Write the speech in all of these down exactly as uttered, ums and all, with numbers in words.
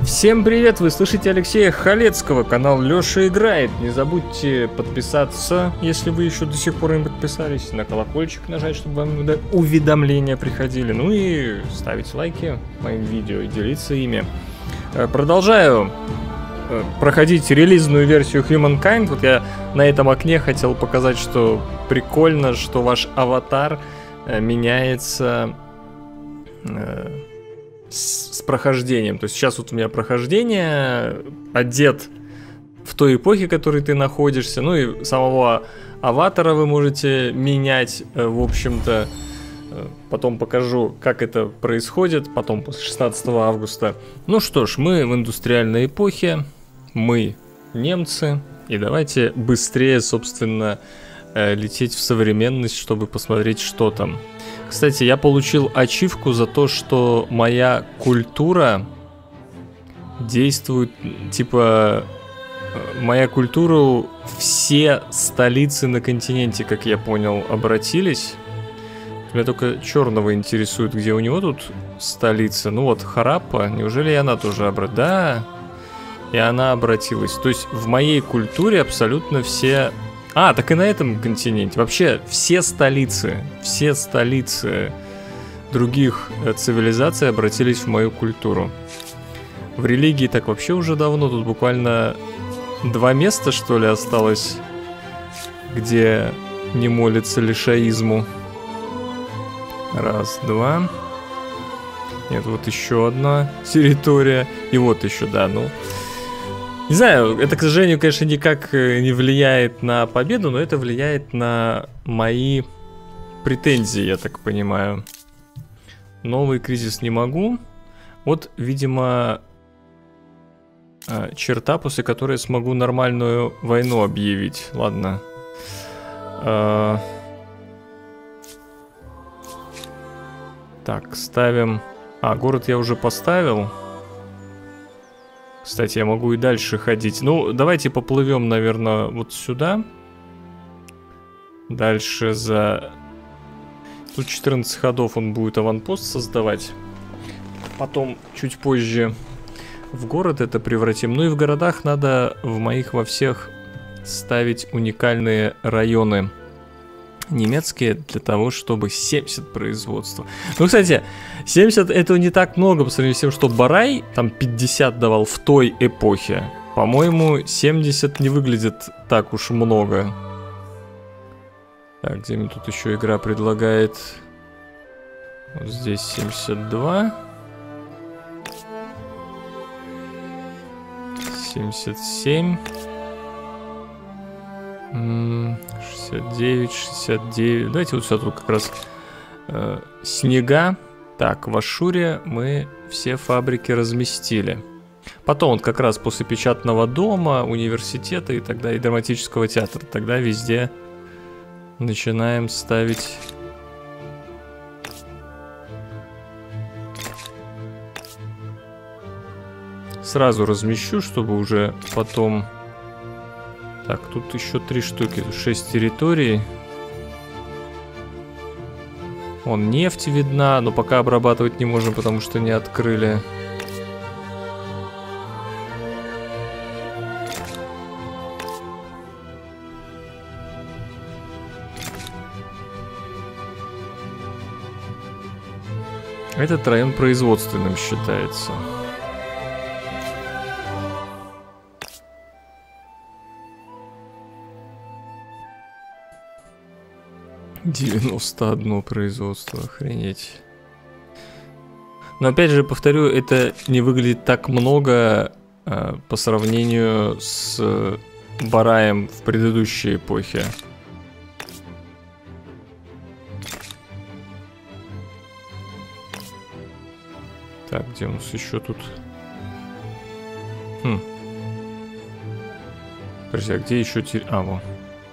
Всем привет, вы слышите Алексея Халецкого, канал Леша Играет. Не забудьте подписаться, если вы еще до сих пор не подписались, на колокольчик нажать, чтобы вам уведомления приходили. Ну и ставить лайки моим видео и делиться ими. Продолжаю проходить релизную версию Humankind. Вот я на этом окне хотел показать, что прикольно, что ваш аватар меняется с, с прохождением. То есть сейчас вот у меня прохождение, одет в той эпохе, в которой ты находишься. Ну и самого аватара вы можете менять, в общем-то. Потом покажу, как это происходит, потом после шестнадцатого августа. Ну что ж, мы в индустриальной эпохе, мы немцы, и давайте быстрее, собственно, лететь в современность, чтобы посмотреть, что там. Кстати, я получил ачивку за то, что моя культура действует, типа, моя культура, все столицы на континенте, как я понял, обратились. Меня только Черного интересует, где у него тут столица. Ну вот, Хараппа, неужели и она тоже обратилась? Да, и она обратилась. То есть в моей культуре абсолютно все... А, так и на этом континенте. Вообще все столицы, все столицы других цивилизаций обратились в мою культуру. В религии так вообще уже давно. Тут буквально два места, что ли, осталось, где не молятся лишаизму. Раз, два. Нет, вот еще одна территория. И вот еще, да, ну... Не знаю, это, к сожалению, конечно, никак не влияет на победу, но это влияет на мои претензии, я так понимаю. Новый кризис не могу. Вот, видимо, черта, после которой я смогу нормальную войну объявить. Ладно. Так, ставим... А, город я уже поставил. Кстати, я могу и дальше ходить. Ну, давайте поплывем, наверное, вот сюда. Дальше за... Тут четырнадцать ходов он будет аванпост создавать. Потом, чуть позже, в город это превратим. Ну и в городах надо в моих во всех ставить уникальные районы немецкие, для того, чтобы семьдесят производства. Ну, кстати, семьдесят это не так много по сравнению с тем, что Барай там пятьдесят давал в той эпохе. По-моему, семьдесят не выглядит так уж много. Так, где мне тут еще игра предлагает? Вот здесь семьдесят два. семьдесят семь. шестьдесят девять, шестьдесят девять. Давайте вот сюда тут как раз э, снега. Так, в Ашуре мы все фабрики разместили. Потом вот как раз после печатного дома, университета и тогда и драматического театра. Тогда везде начинаем ставить... Сразу размещу, чтобы уже потом... Так, тут еще три штуки, шесть территорий. Вон, нефть видна, но пока обрабатывать не можем, потому что не открыли. Этот район производственным считается. девяносто одно производство, охренеть. Но опять же, повторю, это не выглядит так много э, по сравнению с э, Бараем в предыдущей эпохе. Так, где у нас еще тут? Хм. Подожди, а где еще территория? А, вот.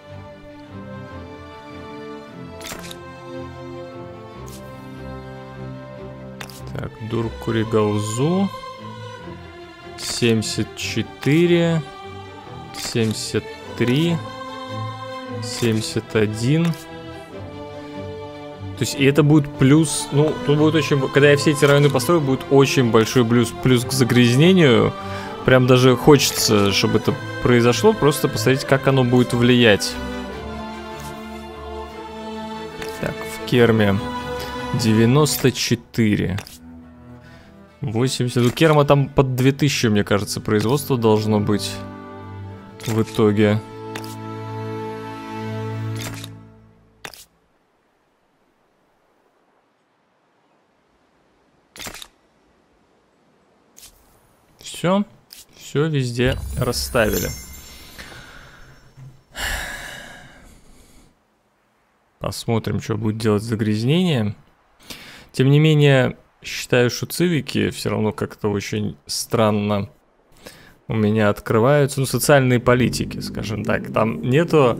Так, Дуркуригаузу. семьдесят четыре. семьдесят три. семьдесят один. То есть, и это будет плюс, ну, тут будет очень, когда я все эти районы построю, будет очень большой плюс, плюс к загрязнению. Прям даже хочется, чтобы это произошло, просто посмотреть, как оно будет влиять. Так, в Керме девяносто четыре. восемьдесят. У Керма там под две тысячи, мне кажется, производство должно быть в итоге. Все, все везде расставили. Посмотрим, что будет делать загрязнение. Тем не менее, считаю, что цивики все равно как-то очень странно у меня открываются. Ну, социальные политики, скажем так. Там нету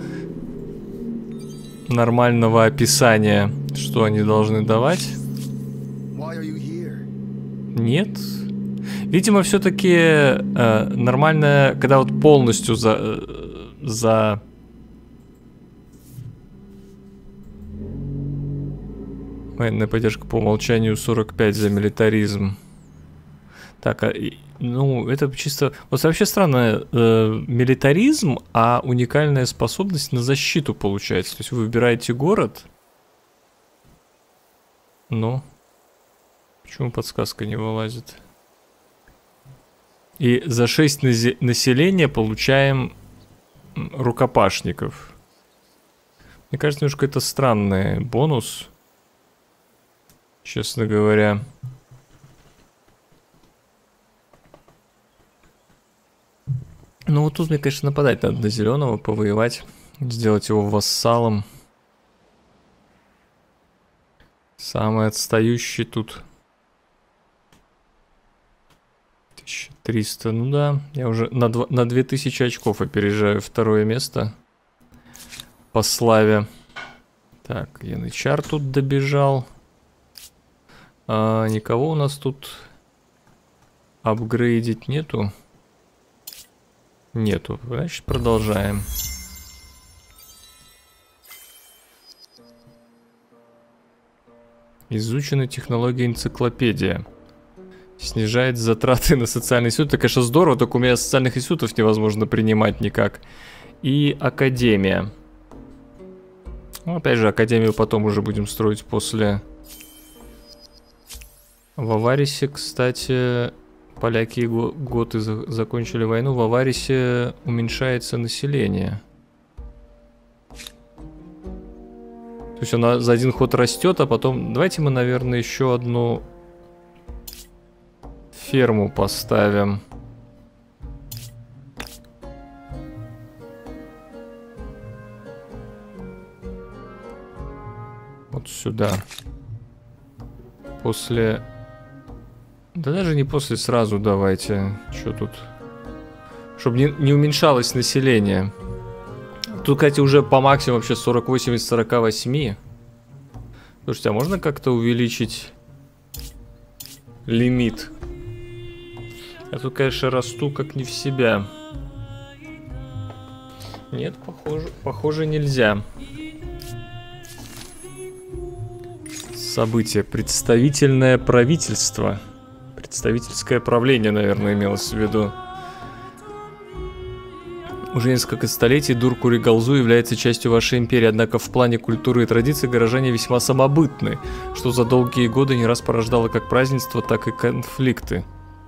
нормального описания, что они должны давать. Нет. Видимо, все-таки э, нормально, когда вот полностью за... Э, за... Военная поддержка по умолчанию сорок пять за милитаризм. Так, а, ну, это чисто... Вот вообще странно, э, милитаризм, а уникальная способность на защиту получается. То есть вы выбираете город. Но... Почему подсказка не вылазит? И за шесть населения получаем рукопашников. Мне кажется, немножко это странный бонус. Честно говоря. Ну вот тут мне, конечно, нападать надо на зеленого, повоевать. Сделать его вассалом. Самый отстающий тут. тысяча триста, ну да. Я уже на, два, на две тысячи очков опережаю второе место. По славе. Так, янычар тут добежал. А, никого у нас тут апгрейдить нету? Нету. Значит, продолжаем. Изучена технология энциклопедия. Снижает затраты на социальные институты. Это, конечно, здорово, только у меня социальных институтов невозможно принимать никак. И академия. Ну, опять же, академию потом уже будем строить после... В Аварисе, кстати, поляки год и закончили войну. В Аварисе уменьшается население. То есть она за один ход растет, а потом... Давайте мы, наверное, еще одну ферму поставим. Вот сюда. После... Да даже не после, сразу давайте. Что тут? Чтобы не, не уменьшалось население. Тут, кстати, уже по максимуму вообще сорок восемь из сорока восьми. Слушайте, а можно как-то увеличить лимит? Я тут, конечно, расту как не в себя. Нет, похоже, похоже нельзя. Событие. Представительное правительство. Представительское правление, наверное, имелось в виду. Уже несколько столетий Дур-Кури-Галзу является частью вашей империи, однако в плане культуры и традиций горожане весьма самобытны, что за долгие годы не раз порождало как празднества, так и конфликты.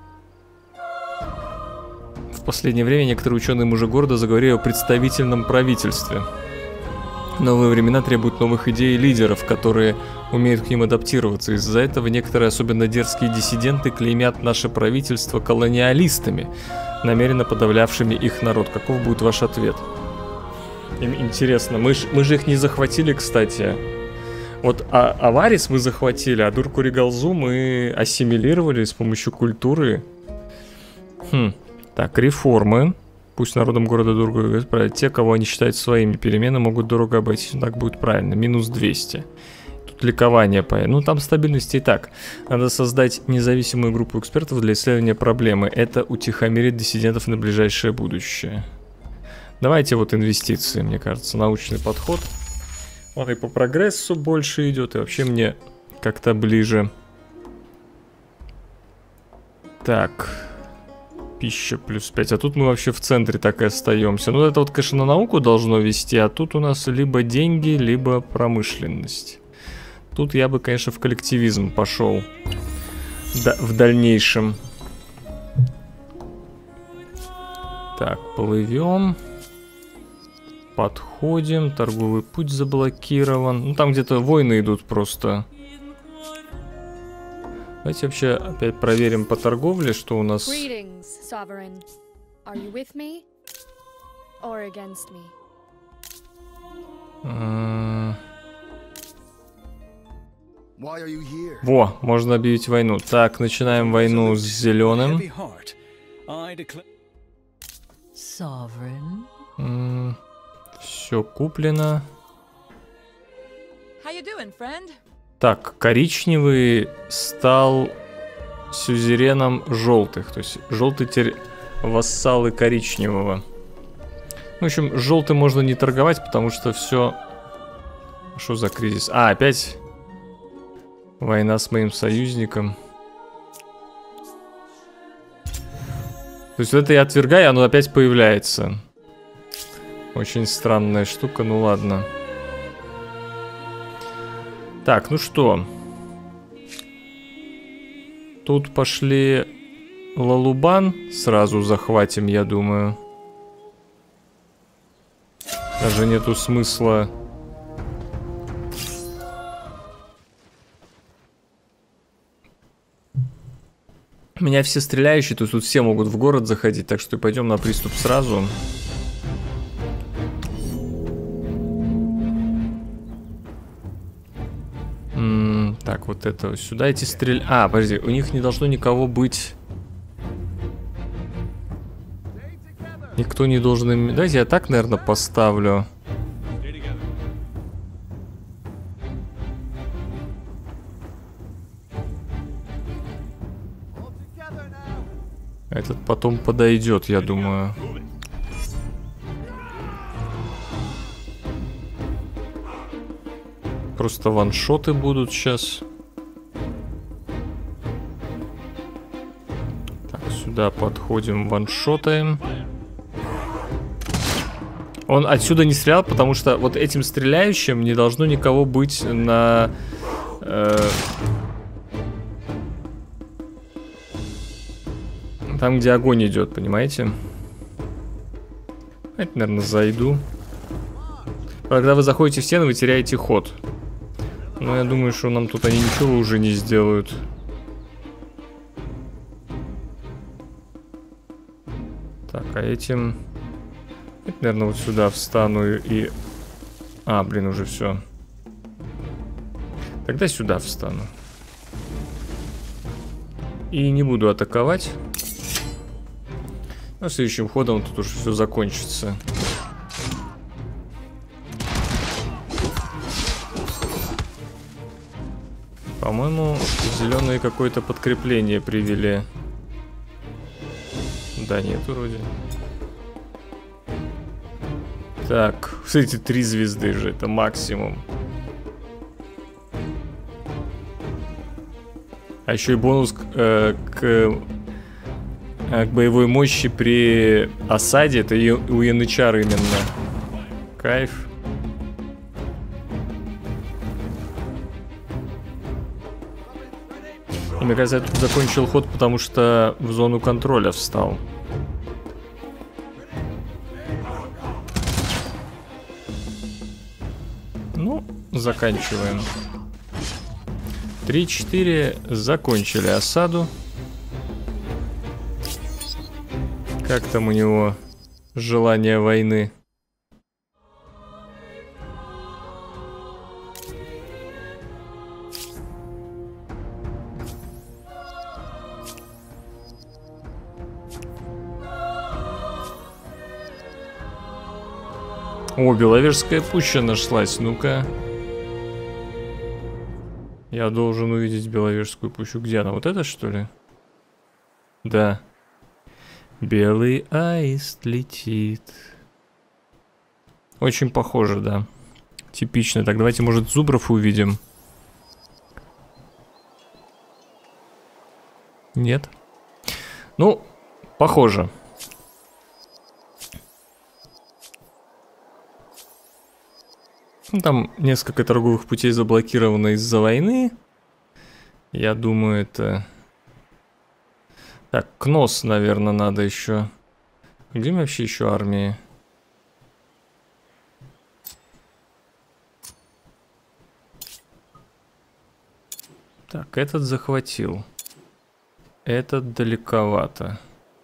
В последнее время некоторые ученые мужи города заговорили о представительном правительстве. Новые времена требуют новых идей и лидеров, которые умеют к ним адаптироваться. Из-за этого некоторые, особенно дерзкие диссиденты, клеймят наше правительство колониалистами, намеренно подавлявшими их народ. Каков будет ваш ответ? Интересно, мы, ж, мы же их не захватили, кстати. Вот а, Аварис мы захватили, а Дур-Кури-Галзу мы ассимилировали с помощью культуры. Хм. Так, реформы. Пусть народом города дорого правят. Те, кого они считают своими, перемены могут дорого обойтись. Так будет правильно. Минус двести. Тут ликование по... Ну, там стабильности и так. Надо создать независимую группу экспертов для исследования проблемы. Это утихомирит диссидентов на ближайшее будущее. Давайте вот инвестиции, мне кажется. Научный подход. Он и по прогрессу больше идет, и вообще мне как-то ближе. Так. Пища плюс пять. А тут мы вообще в центре так и остаемся. Ну, это вот, конечно, на науку должно вести, а тут у нас либо деньги, либо промышленность. Тут я бы, конечно, в коллективизм пошел. Да, в дальнейшем. Так, плывем. Подходим. Торговый путь заблокирован. Ну, там где-то войны идут просто. Давайте вообще опять проверим по торговле, что у нас. Во, можно объявить войну. Так, начинаем войну с зеленым. Все куплено. Так, коричневый стал сюзереном желтых. То есть желтый теперь вассалы коричневого. В общем, с желтым можно не торговать, потому что все... Что за кризис? А, опять война с моим союзником. То есть это я отвергаю, оно опять появляется. Очень странная штука, ну ладно. Так, ну что? Тут пошли Лалубан. Сразу захватим, я думаю. Даже нету смысла. Меня все стреляющие, то есть тут все могут в город заходить, так что пойдем на приступ сразу. М-м, так, вот это сюда эти стрель... А, подожди, у них не должно никого быть. Никто не должен им... Давайте я так, наверное, поставлю. Этот потом подойдет, я думаю. Просто ваншоты будут сейчас. Так, сюда подходим, ваншотаем. Он отсюда не стрелял, потому что вот этим стреляющим не должно никого быть на... Э, там, где огонь идет, понимаете? Это, наверное, зайду. Когда вы заходите в стену, вы теряете ход. Но я думаю, что нам тут они ничего уже не сделают. Так, а этим... Это, наверное, вот сюда встану и... А, блин, уже все. Тогда сюда встану. И не буду атаковать. Но следующим ходом тут уже все закончится. По-моему, зеленые какое-то подкрепление привели. Да нет, вроде. Так, кстати, три звезды же, это максимум. А еще и бонус к, э, к, к боевой мощи при осаде. Это и у янычар именно. Кайф. И, мне кажется, я тут закончил ход, потому что в зону контроля встал. Ну, заканчиваем. три-четыре. Закончили осаду. Как там у него желание войны? О, Беловежская пуща нашлась, ну-ка. Я должен увидеть Беловежскую пущу. Где она? Вот это, что ли? Да. Белый аист летит. Очень похоже, да. Типично. Так, давайте, может, зубров увидим. Нет? Ну, похоже. Ну, там несколько торговых путей заблокировано из-за войны. Я думаю, это... Так, Кнос, наверное, надо еще. Где вообще еще армии? Так, этот захватил. Этот далековато.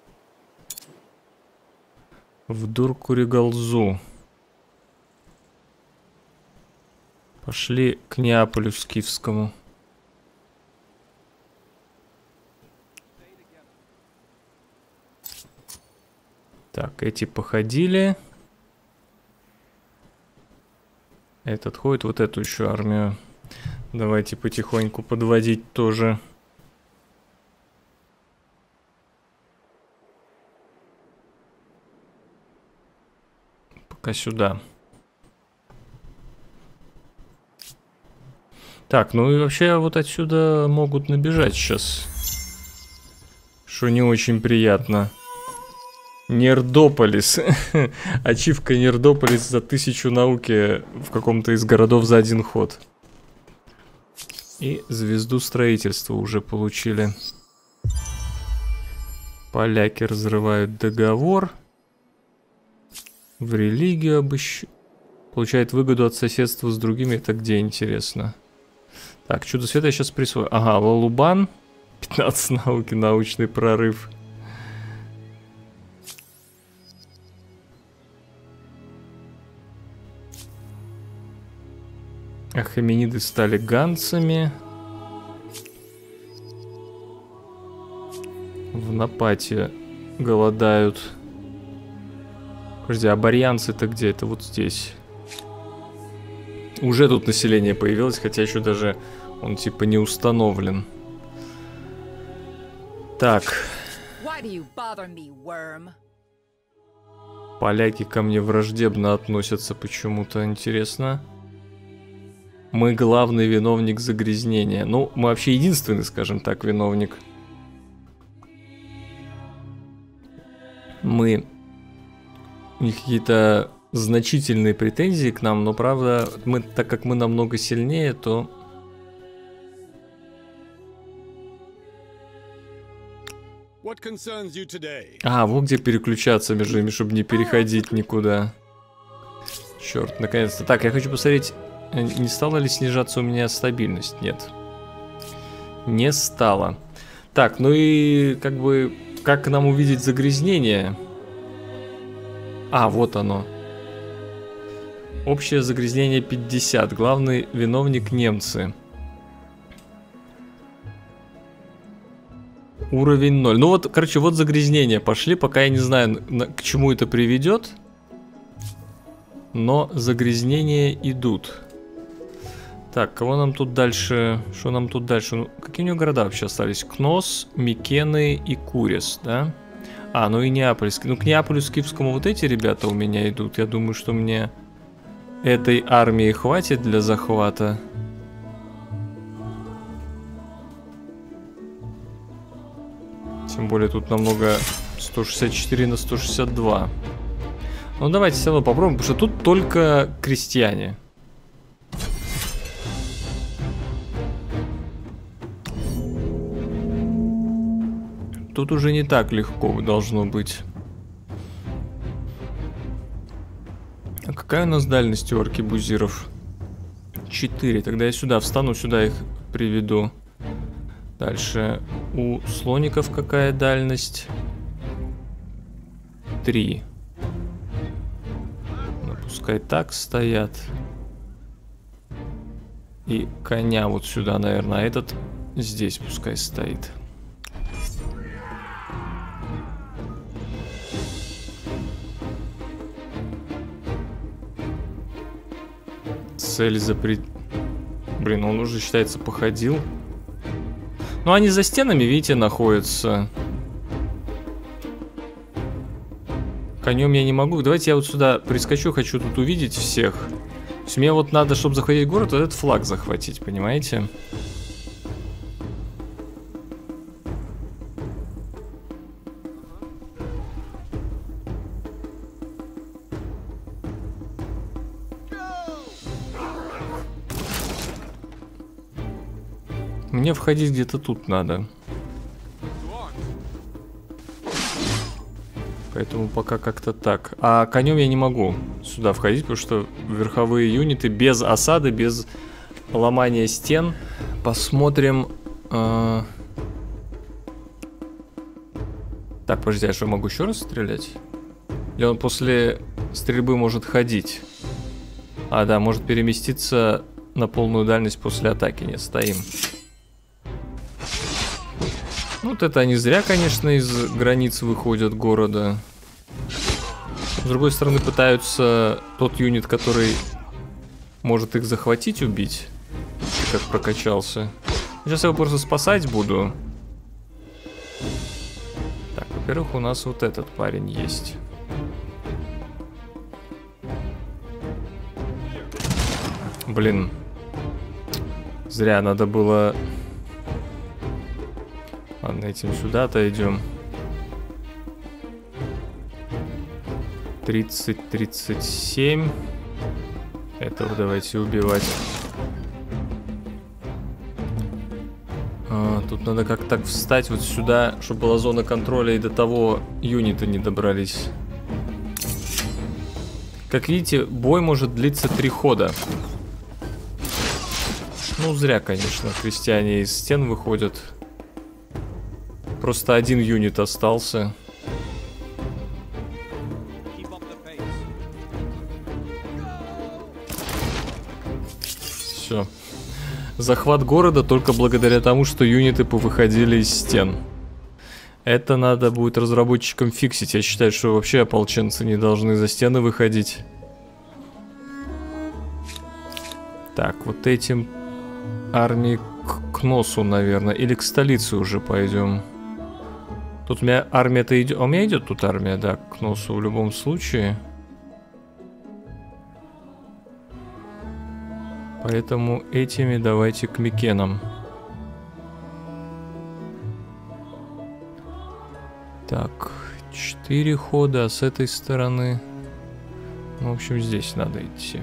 В Дуркуригалзу. Пошли к Неаполю Скифскому. Так, эти походили. Этот ходит, вот эту еще армию. Давайте потихоньку подводить тоже. Пока сюда. Так, ну и вообще вот отсюда могут набежать сейчас. Что не очень приятно. Нердополис. Ачивка Нердополис за тысячу науки в каком-то из городов за один ход. И звезду строительства уже получили. Поляки разрывают договор. В религию обыщ... Получает выгоду от соседства с другими. Это где, интересно? Так, чудо света я сейчас присвою. Ага, Лалубан. пятнадцать науки, научный прорыв. Ахамениды стали ганцами. В Напате голодают. Подожди, а барьянцы-то где? Это вот здесь. Уже тут население появилось, хотя еще даже он типа не установлен. Так. Поляки ко мне враждебно относятся почему-то, интересно. Мы главный виновник загрязнения. Ну, мы вообще единственный, скажем так, виновник. Мы... У них какие-то значительные претензии к нам, но правда, мы, так как мы намного сильнее, то... А, вот где переключаться между ними, чтобы не переходить никуда. Черт, наконец-то. Так, я хочу посмотреть... Не стала ли снижаться у меня стабильность? Нет. Не стала. Так, ну и как бы... Как нам увидеть загрязнение? А, вот оно. Общее загрязнение пятьдесят. Главный виновник немцы. Уровень ноль. Ну вот, короче, вот загрязнение пошли. Пока я не знаю, к чему это приведет. Но загрязнения идут. Так, кого нам тут дальше? Что нам тут дальше? Ну, какие у него города вообще остались? Кнос, Микены и Курес, да? А, ну и Неапольский. Ну, к Неаполю Скифскому вот эти ребята у меня идут. Я думаю, что мне этой армии хватит для захвата. Тем более тут намного... сто шестьдесят четыре на сто шестьдесят два. Ну, давайте все равно попробуем, потому что тут только крестьяне. Тут уже не так легко должно быть. А какая у нас дальность у аркебузиров? четыре. Тогда я сюда встану, сюда их приведу. Дальше у слоников какая дальность? три. Ну, пускай так стоят. И коня вот сюда, наверное. А этот здесь пускай стоит. Цель запрет... Блин, он уже, считается, походил. Ну, они за стенами, видите, находятся. Конем я не могу. Давайте я вот сюда прискочу, хочу тут увидеть всех. То есть мне вот надо, чтобы захватить город, вот этот флаг захватить, понимаете? Мне входить где-то тут надо. Поэтому пока как-то так. А конем я не могу сюда входить, потому что верховые юниты без осады, без ломания стен. Посмотрим. Э... Так, подожди, а что, могу еще раз стрелять? Или он после стрельбы может ходить? А, да, может переместиться на полную дальность после атаки. Не, стоим. Вот это они зря, конечно, из границ выходят города. С другой стороны, пытаются тот юнит, который может их захватить, убить. Как прокачался. Сейчас я его просто спасать буду. Так, во-первых, у нас вот этот парень есть. Блин. Зря надо было... Ладно, этим сюда-то идем. тридцать, тридцать семь. Этого давайте убивать. А, тут надо как-то так встать вот сюда, чтобы была зона контроля, и до того юниты не добрались. Как видите, бой может длиться три хода. Ну, зря, конечно, крестьяне из стен выходят. Просто один юнит остался. Все. Захват города только благодаря тому, что юниты повыходили из стен. Это надо будет разработчикам фиксить. Я считаю, что вообще ополченцы не должны за стены выходить. Так, вот этим армии к, к носу, наверное. Или к столице уже пойдем. Тут у меня армия-то идет. А у меня идет тут армия, да, к носу в любом случае. Поэтому этими давайте к Микенам. Так, четыре хода, а с этой стороны... Ну, в общем, здесь надо идти.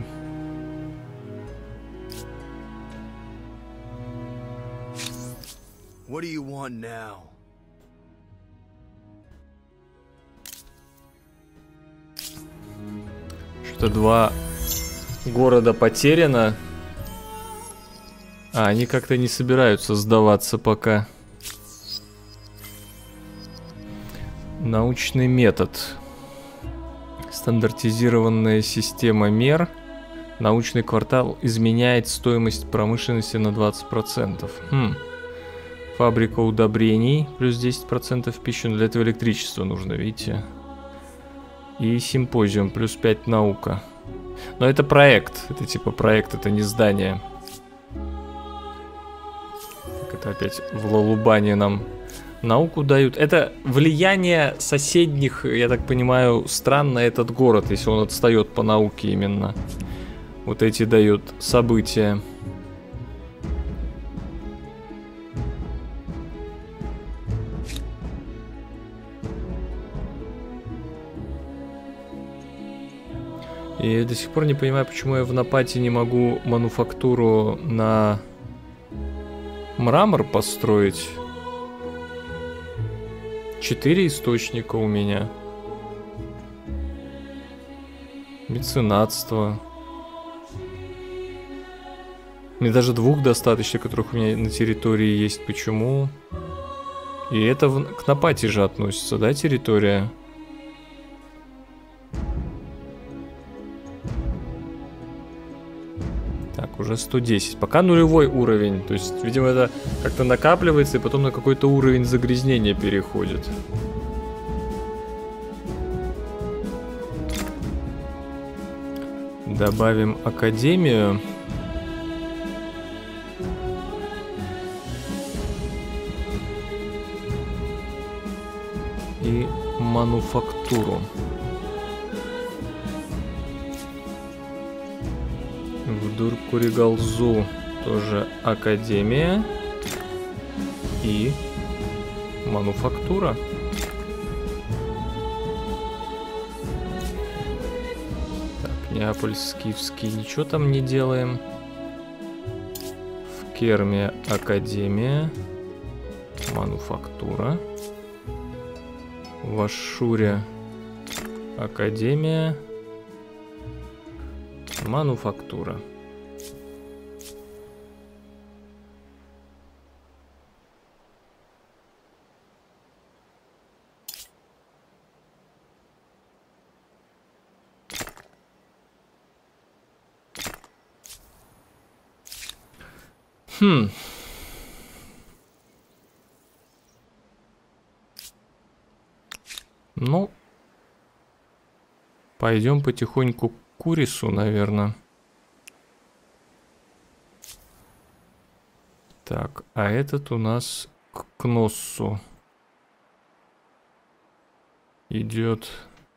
What do you want now? Что-то два города потеряно. А, они как-то не собираются сдаваться пока. Научный метод. Стандартизированная система мер. Научный квартал изменяет стоимость промышленности на двадцать процентов. Хм. Фабрика удобрений плюс десять процентов пищи. Но для этого электричество нужно, видите. И симпозиум плюс пять наука. Но это проект. Это типа проект, это не здание. Так, это опять в Лалубане нам науку дают. Это влияние соседних, я так понимаю, стран на этот город, если он отстает по науке именно. Вот эти дают события. И я до сих пор не понимаю, почему я в Напате не могу мануфактуру на мрамор построить. Четыре источника у меня. Меценатство. Мне даже двух достаточно, которых у меня на территории есть. Почему? И это в... к Напате же относится, да, территория? Так, уже сто десять. Пока нулевой уровень. То есть, видимо, это как-то накапливается и потом на какой-то уровень загрязнения переходит. Добавим академию. И мануфактуру. В Дуркуригалзу тоже академия. И мануфактура. Так, Неаполь, Скифский, ничего там не делаем. В Керме академия. Мануфактура. В Ашшуре академия. Мануфактура. Хм. Ну, пойдем потихоньку к Курису, наверное. Так, а этот у нас к Кноссу идет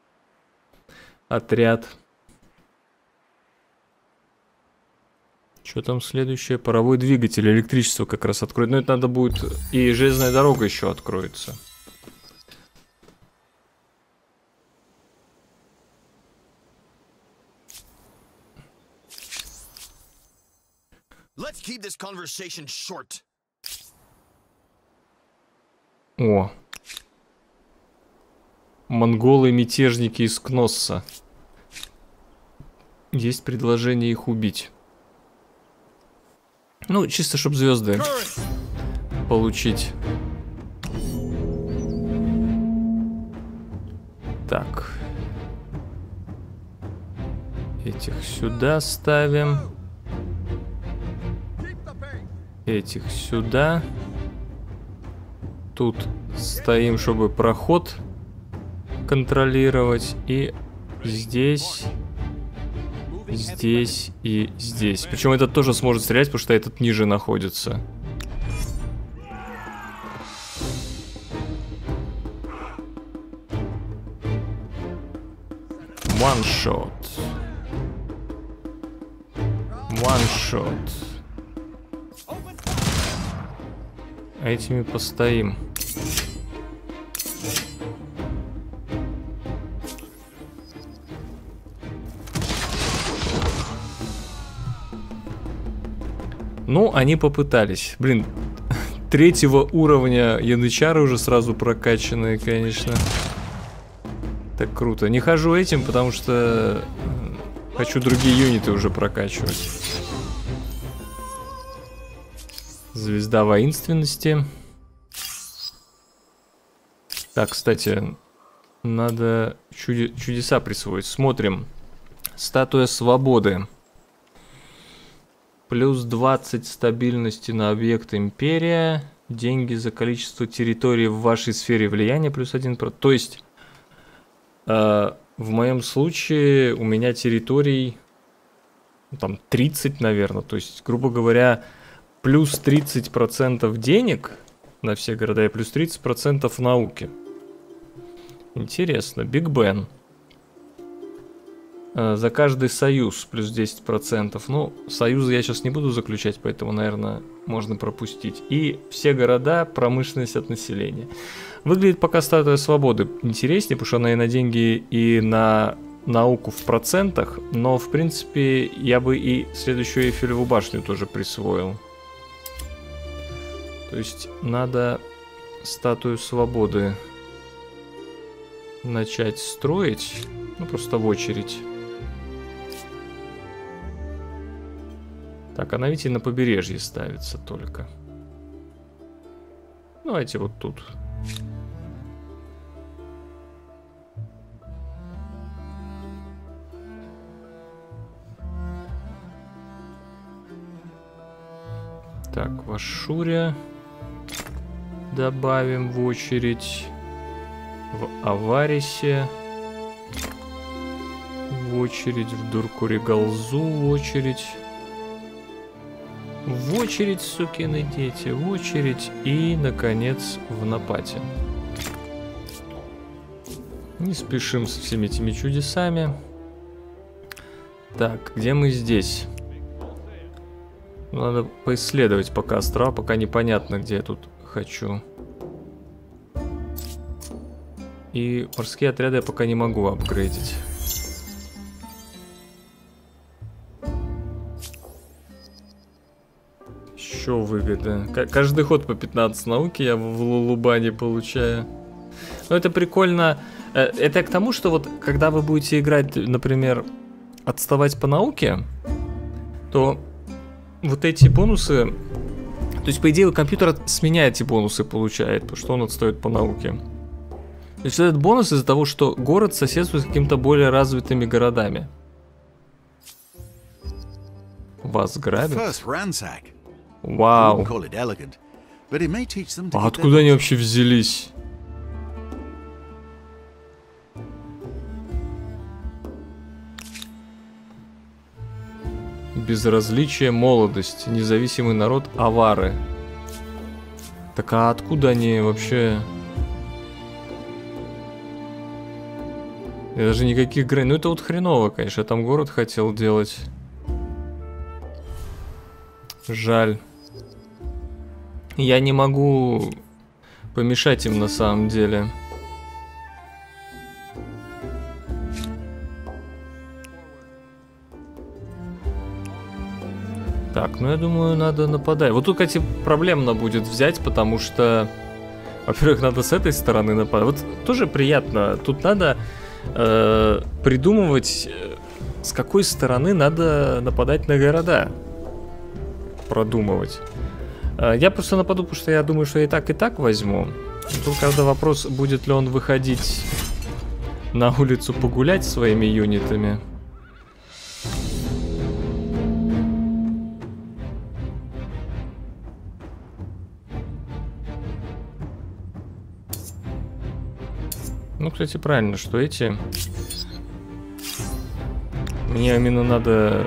отряд. Что там следующее? Паровой двигатель, электричество как раз откроет. Но это надо будет... И железная дорога еще откроется. Let's keep this conversation short. О. Монголы-мятежники из Кносса. Есть предложение их убить. Ну, чисто, чтобы звезды получить. Так. Этих сюда ставим. Этих сюда. Тут стоим, чтобы проход контролировать. И здесь... Здесь и здесь. Причем этот тоже сможет стрелять, потому что этот ниже находится. One shot. One shot. Этими постоим. Ну, они попытались. Блин, третьего уровня янычары уже сразу прокачанные, конечно. Так круто. Не хожу этим, потому что хочу другие юниты уже прокачивать. Звезда воинственности. Так, кстати, надо чуде- чудеса присвоить. Смотрим. Статуя свободы. Плюс двадцать стабильности на объект империя. Деньги за количество территорий в вашей сфере влияния плюс один. То есть, э, в моем случае у меня территорий там тридцать, наверное. То есть, грубо говоря, плюс тридцать процентов денег на все города и плюс тридцать процентов науки. Интересно. Биг Бен. За каждый союз плюс десять процентов. Ну, союзы я сейчас не буду заключать, поэтому, наверное, можно пропустить. И все города, промышленность от населения. Выглядит пока статуя свободы интереснее, потому что она и на деньги, и на науку в процентах. Но, в принципе, я бы и следующую Эйфелеву башню тоже присвоил. То есть, надо статую свободы начать строить. Ну, просто в очередь. Так, она ведь и на побережье ставится только. Давайте вот тут. Так, в Ашшуре добавим в очередь. В Аварисе в очередь. В Дуркуригалзу в очередь. В очередь, сукины дети, в очередь. И, наконец, в Напате. Не спешим со всеми этими чудесами. Так, где мы здесь? Надо поисследовать пока острова, пока непонятно, где я тут хочу. И морские отряды я пока не могу апгрейдить. Еще выгода. Каждый ход по пятнадцать науки я в Лулубане получаю. Но это прикольно. Это к тому, что вот когда вы будете играть, например, отставать по науке, то вот эти бонусы... То есть, по идее, компьютер с меня эти бонусы получает, потому что он отстает по науке. То есть, этот бонус из-за того, что город соседствует с какими-то более развитыми городами. Вас грабят? Вау. А откуда они вообще взялись? Безразличие, молодость, независимый народ, авары. Так а откуда они вообще? Я даже никаких грани. Ну это вот хреново, конечно. Я там город хотел делать. Жаль. Я не могу помешать им на самом деле. Так, ну я думаю, надо нападать. Вот тут, кстати, проблемно будет взять, потому что, во-первых, надо с этой стороны нападать. Вот тоже приятно. Тут надо э, придумывать, с какой стороны надо нападать на города. Продумывать. Э, я просто нападу, потому что я думаю, что я и так, и так возьму. Тут, правда, вопрос, будет ли он выходить на улицу погулять своими юнитами. Ну, кстати, правильно, что эти... Мне именно надо...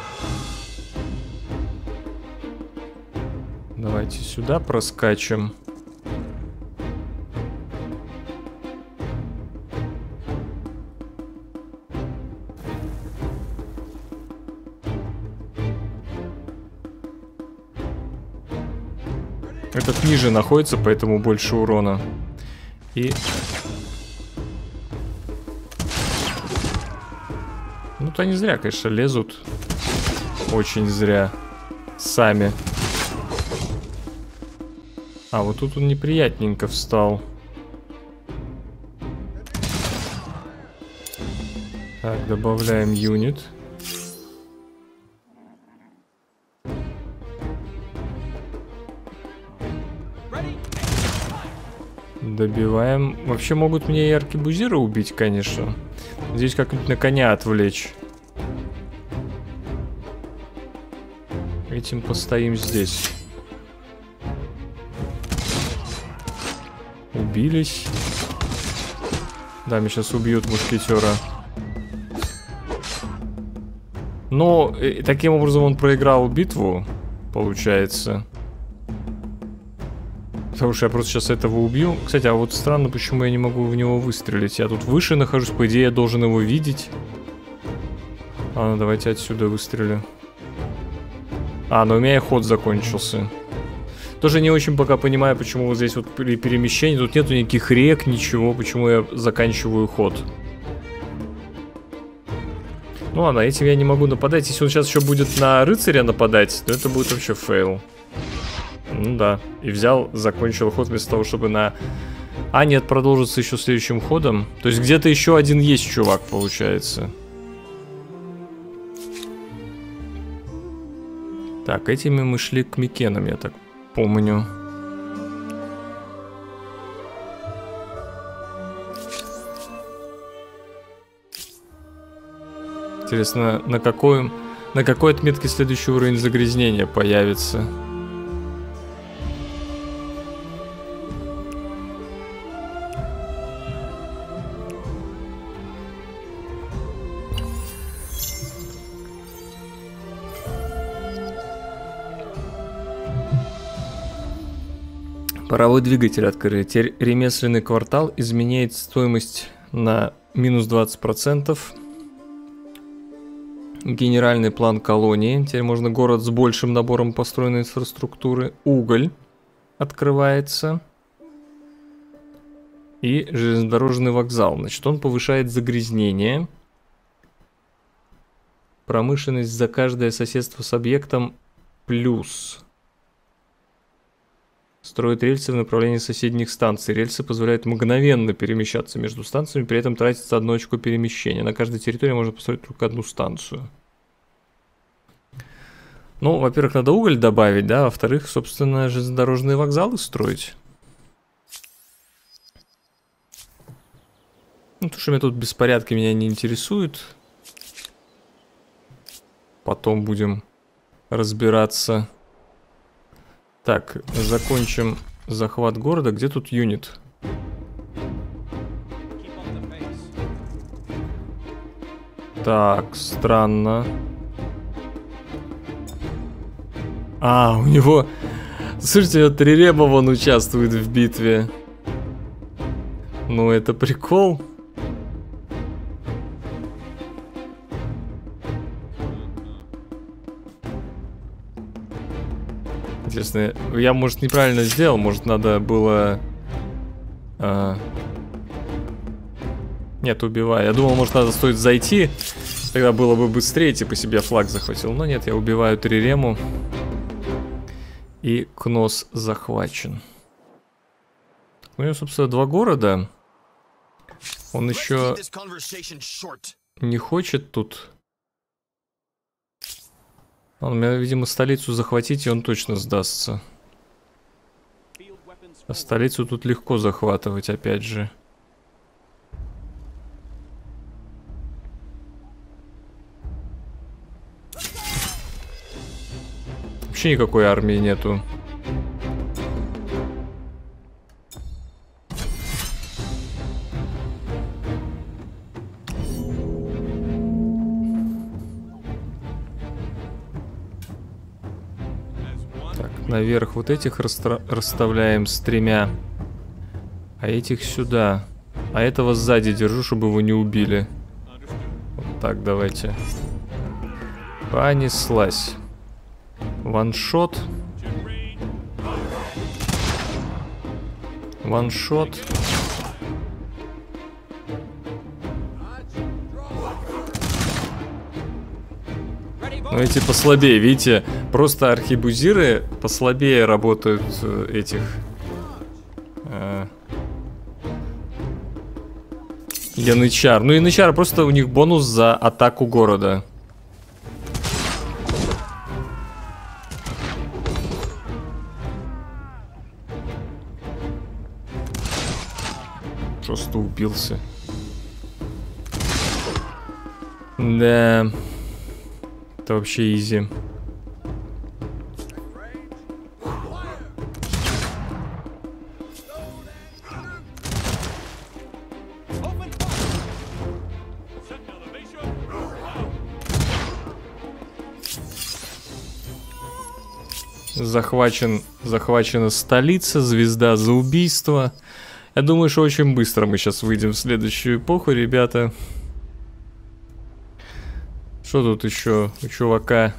Давайте сюда проскачем. Этот ниже находится, поэтому больше урона. И... Ну-то они зря, конечно, лезут. Очень зря. Сами. А, вот тут он неприятненько встал. Так, добавляем юнит. Добиваем. Вообще могут мне и аркебузира убить, конечно. Здесь как-нибудь на коня отвлечь. Этим постоим здесь. Убились. Да, меня сейчас убьют мушкетера. Но э, таким образом он проиграл битву, получается. Потому что я просто сейчас этого убью. Кстати, а вот странно, почему я не могу в него выстрелить. Я тут выше нахожусь, по идее я должен его видеть. Ладно, давайте отсюда выстрелю. А, но у меня и ход закончился. Тоже не очень пока понимаю, почему вот здесь вот при перемещении тут нету никаких рек, ничего, почему я заканчиваю ход. Ну ладно, этим я не могу нападать. Если он сейчас еще будет на рыцаря нападать, то это будет вообще фейл. Ну да, и взял, закончил ход вместо того, чтобы на... А, нет, продолжится еще следующим ходом. То есть где-то еще один есть чувак, получается. Так, этими мы шли к Микенам, я так помню. Интересно, на какой, на какой отметке следующий уровень загрязнения появится? Паровой двигатель открыт. Теперь ремесленный квартал изменяет стоимость на минус двадцать процентов. Генеральный план колонии. Теперь можно город с большим набором построенной инфраструктуры. Уголь открывается. И железнодорожный вокзал. Значит, он повышает загрязнение. Промышленность за каждое соседство с объектом плюс. Строит рельсы в направлении соседних станций. Рельсы позволяют мгновенно перемещаться между станциями, при этом тратится одно очко перемещения. На каждой территории можно построить только одну станцию. Ну, во-первых, надо уголь добавить, да, во-вторых, собственно, железнодорожные вокзалы строить. Ну, то, что меня тут беспорядки, меня не интересует. Потом будем разбираться. Так, закончим захват города. Где тут юнит? Так, странно. А, у него... Слушайте, вот Трирема вон участвует в битве. Ну, это прикол. Интересно, я, может, неправильно сделал, может, надо было... А... Нет, убиваю. Я думал, может, надо стоит зайти, тогда было бы быстрее, типа себе флаг захватил. Но нет, я убиваю Трирему. И Кнос захвачен. У него, собственно, два города. Он еще не хочет тут... Он, видимо, столицу захватить, и он точно сдастся. А столицу тут легко захватывать, опять же. Вообще никакой армии нету. Наверх вот этих расставляем с тремя. А этих сюда. А этого сзади держу, чтобы его не убили. Вот так, давайте. Понеслась. Ваншот. Ваншот. Ну эти послабее, видите, просто архибузиры послабее работают этих э, янычар. Ну янычар просто у них бонус за атаку города. Просто убился. Да. Это вообще изи. Захвачен, захвачена столица, звезда за убийство. Я думаю, что очень быстро мы сейчас выйдем в следующую эпоху, ребята. Что тут еще у чувака?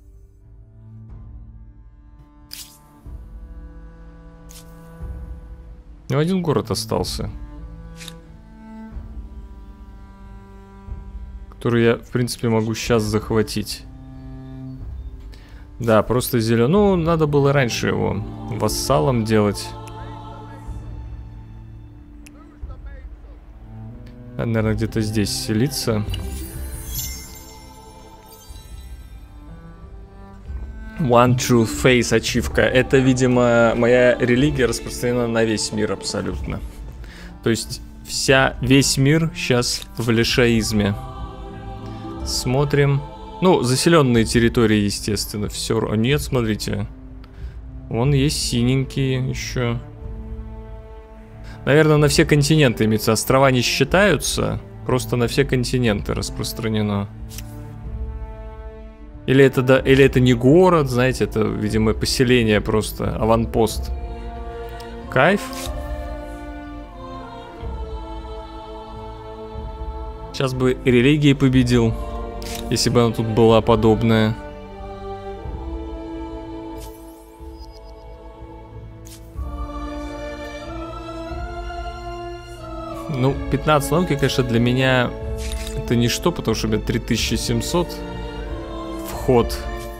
Ну, один город остался. Который я, в принципе, могу сейчас захватить. Да, просто зеленый. Ну, надо было раньше его вассалом делать. Надо, наверное, где-то здесь селиться. One True Face ачивка. Это, видимо, моя религия распространена на весь мир абсолютно. То есть вся, весь мир сейчас в лишаизме. Смотрим. Ну, заселенные территории, естественно, все. А нет, смотрите. Вон есть синенькие еще. Наверное, на все континенты имеется. Острова не считаются. Просто на все континенты распространено. Или это, да, или это не город, знаете, это, видимо, поселение просто, аванпост. Кайф. Сейчас бы религии победил. Если бы она тут была подобная. Ну, пятнадцать науки, конечно, для меня это ничто, потому что у меня три тысячи семьсот вход.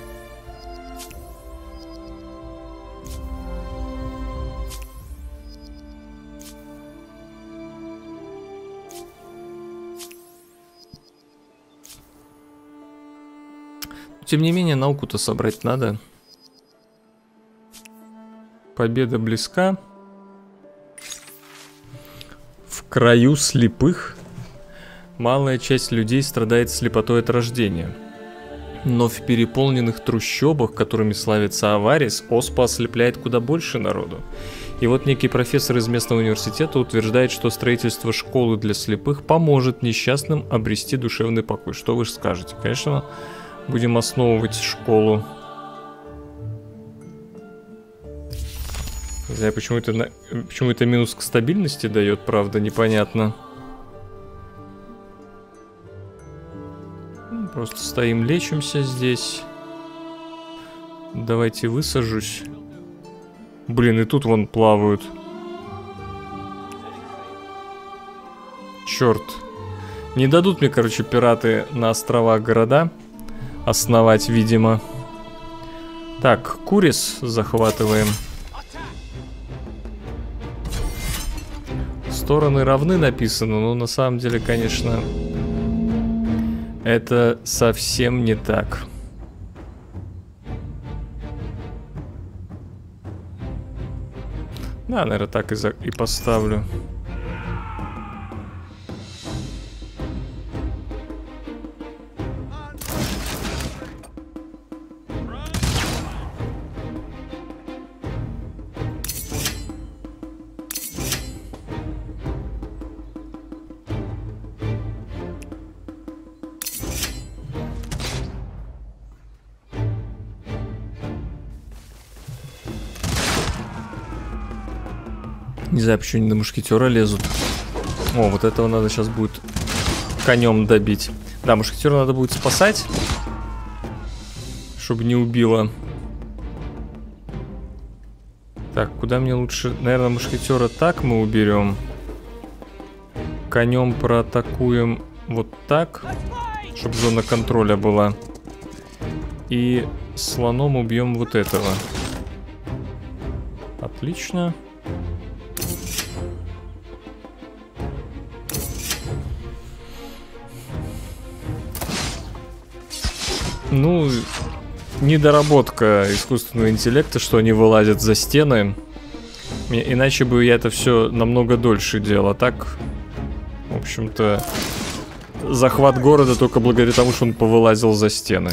Тем не менее, науку-то собрать надо. Победа близка. В краю слепых малая часть людей страдает слепотой от рождения. Но в переполненных трущобах, которыми славится Аварис, оспа ослепляет куда больше народу. И вот некий профессор из местного университета утверждает, что строительство школы для слепых поможет несчастным обрести душевный покой. Что вы скажете? Конечно, будем основывать школу. Не знаю, почему это, на... почему это минус к стабильности дает, правда, непонятно. Просто стоим, лечимся здесь. Давайте высажусь. Блин, и тут вон плавают. Черт. Не дадут мне, короче, пираты на островах города основать, видимо. Так, Курис захватываем. Стороны равны написано, но на самом деле, конечно, это совсем не так. Да, наверное, так и, за... и поставлю. Не знаю, почему они на мушкетера лезут. О, вот этого надо сейчас будет конем добить. Да, мушкетера надо будет спасать, чтобы не убило. Так, куда мне лучше? Наверное, мушкетера так мы уберем. Конем проатакуем вот так, чтобы зона контроля была. И слоном убьем вот этого. Отлично. Ну, недоработка искусственного интеллекта, что они вылазят за стены. Иначе бы я это все намного дольше делал. А так, в общем-то, захват города только благодаря тому, что он повылазил за стены.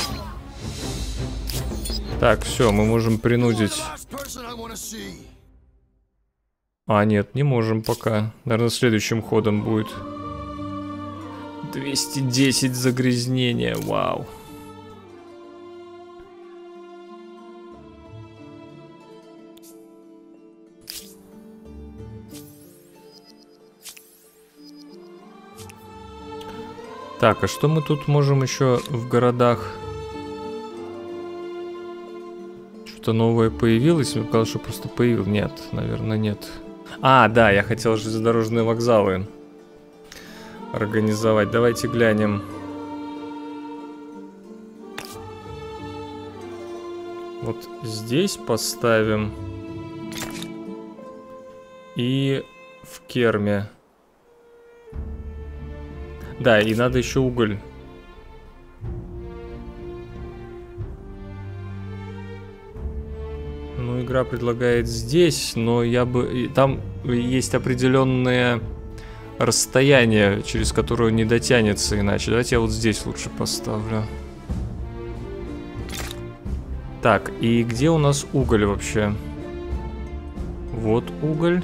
Так, все, мы можем принудить... А, нет, не можем пока. Наверное, следующим ходом будет. двести десять загрязнения, вау. Так, а что мы тут можем еще в городах? Что-то новое появилось? Мне казалось, что просто появилось. Нет, наверное, нет. А, да, я хотел железнодорожные вокзалы организовать. Давайте глянем. Вот здесь поставим. И в Керме. Да, и надо еще уголь. Ну, игра предлагает здесь, но я бы... Там есть определенное расстояние, через которое не дотянется иначе. Давайте я вот здесь лучше поставлю. Так, и где у нас уголь вообще? Вот уголь.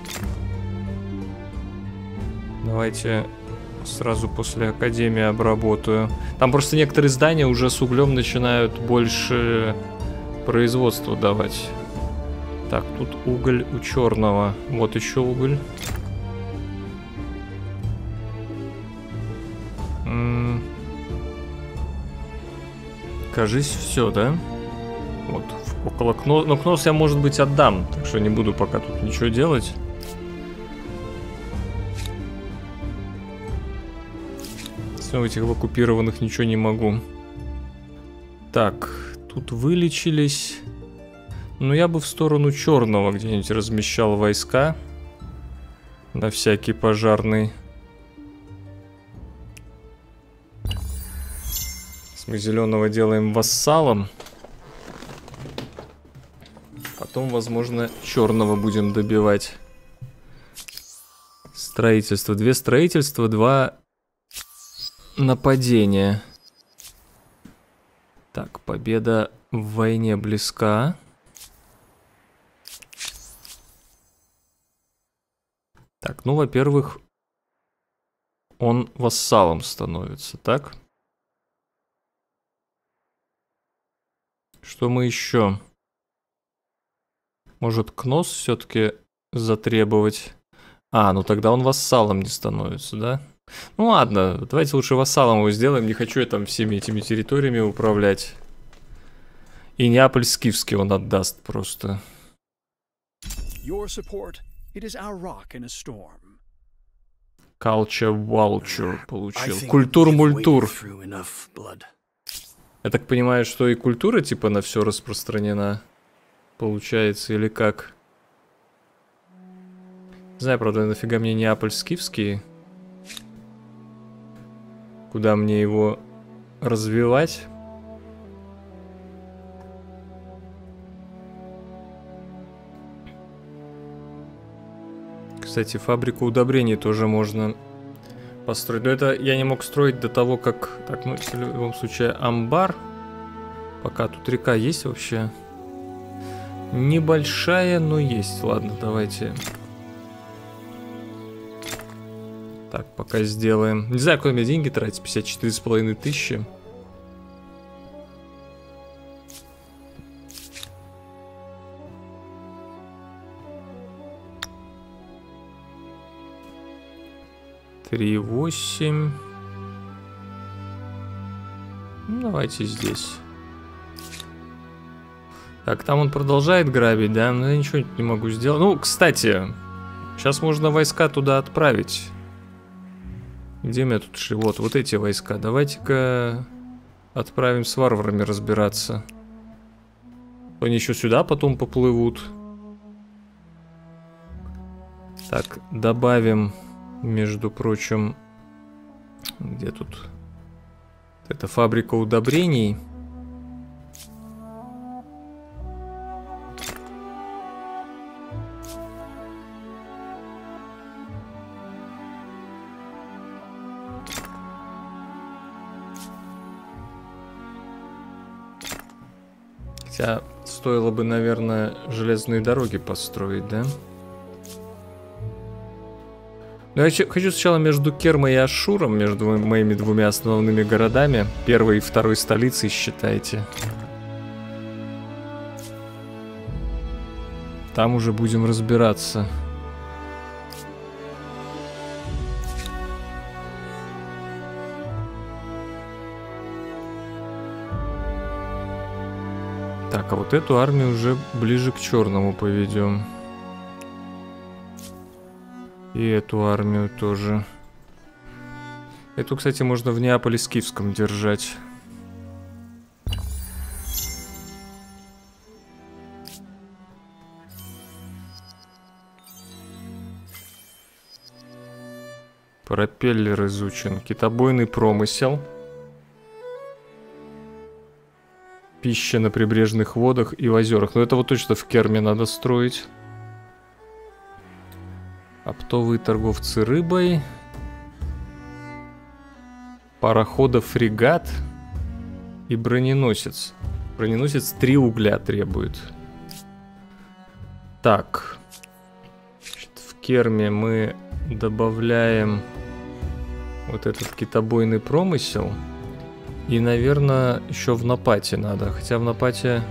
Давайте... Сразу после академии обработаю. Там просто некоторые здания уже с углем начинают больше производства давать. Так, тут уголь у черного. Вот еще уголь. М-м- Кажись, все, да? Вот, около Кноса. Но Кнос я, может быть, отдам, так что не буду пока тут ничего делать. Все, этих оккупированных ничего не могу. Так, тут вылечились. Ну, я бы в сторону черного где-нибудь размещал войска. На всякий пожарный. Мы зеленого делаем вассалом. Потом, возможно, черного будем добивать. Строительство. Две строительства, два нападения. Так, победа в войне близка. Так, ну, во-первых, он вассалом становится, так? Что мы еще? Может, Кнос все-таки затребовать? А, ну тогда он вассалом не становится, да? Ну ладно, давайте лучше вассалом его сделаем. Не хочу я там всеми этими территориями управлять. И Неаполь скифский он отдаст просто. Culture Vulture получил. Культур-мультур. Я так понимаю, что и культура типа на все распространена. Получается, или как? Не знаю, правда, нафига мне Неаполь скифский. Куда мне его развивать? Кстати, фабрику удобрений тоже можно построить. Но это я не мог строить до того, как... Так, ну, в любом случае, амбар. Пока тут река есть вообще. Небольшая, но есть. Ладно, давайте. Так, пока сделаем. Не знаю, куда мне деньги тратить. пятьдесят четыре с половиной тысячи. три восемь. Ну, давайте здесь. Так, там он продолжает грабить, да? Но я ничего не могу сделать. Ну, кстати, сейчас можно войска туда отправить. Где меня тут шли? Вот, вот эти войска. Давайте-ка отправим с варварами разбираться. Они еще сюда потом поплывут. Так, добавим, между прочим, где тут? Это фабрика удобрений. Хотя стоило бы, наверное, железные дороги построить, да? Но я хочу сначала между Кермой и Ашуром, между моими двумя основными городами, первой и второй столицей, считайте. Там уже будем разбираться. Так, а вот эту армию уже ближе к черному поведем. И эту армию тоже. Эту, кстати, можно в Неаполе скифском держать. Пропеллер изучен. Китобойный промысел. Пища на прибрежных водах и в озерах. Но это вот точно в Керме надо строить. Оптовые торговцы рыбой. Пароходов-фрегат. И броненосец. Броненосец три угля требует. Так. Значит, в Керме мы добавляем вот этот китобойный промысел. И, наверное, еще в Напате надо. Хотя в Напате...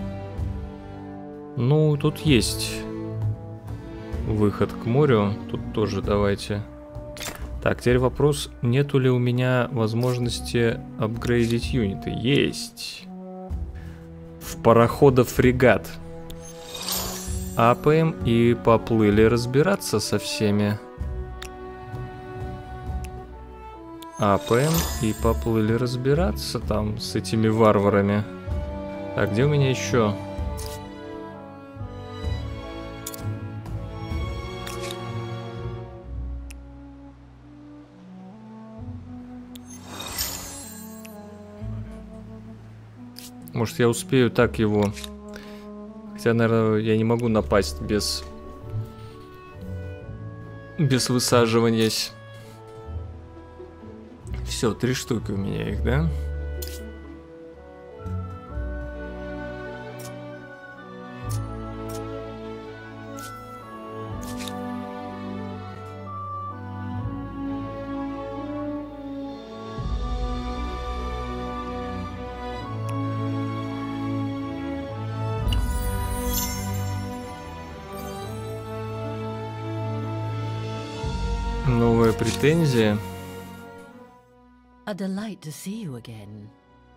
Ну, тут есть выход к морю. Тут тоже давайте. Так, теперь вопрос, нету ли у меня возможности апгрейдить юниты? Есть. в парохода-фрегат. Апаем и поплыли разбираться со всеми. Апаем и поплыли разбираться там с этими варварами. Так, где у меня еще? Может, я успею так его... Хотя, наверное, я не могу напасть без... Без высаживания. Все, три штуки у меня их, да? Новая претензия. A delight to see you again.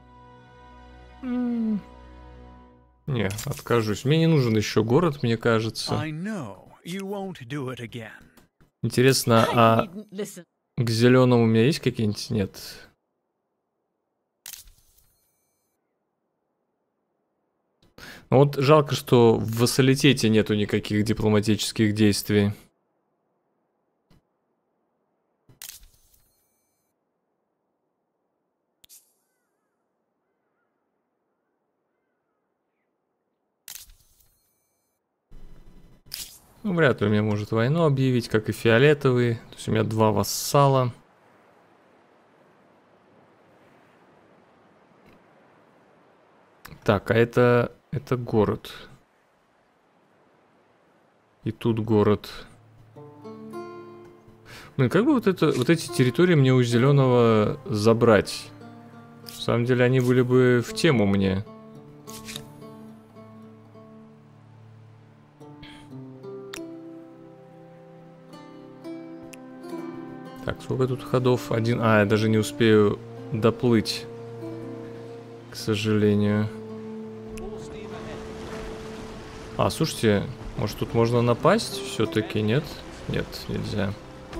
Mm. Не, откажусь. Мне не нужен еще город, мне кажется. I know you won't do it again. Интересно, а к зеленому у меня есть какие-нибудь? Нет. Ну вот жалко, что в вассалитете нету никаких дипломатических действий. Ну, вряд ли у меня может войну объявить, как и фиолетовый. То есть у меня два вассала. Так, а это... Это город. И тут город. Блин, как бы вот, это, вот эти территории мне у зеленого забрать? На самом деле они были бы в тему мне. Так, сколько тут ходов? Один. А, я даже не успею доплыть, к сожалению. А, слушайте, может тут можно напасть? Все-таки нет? Нет, нельзя.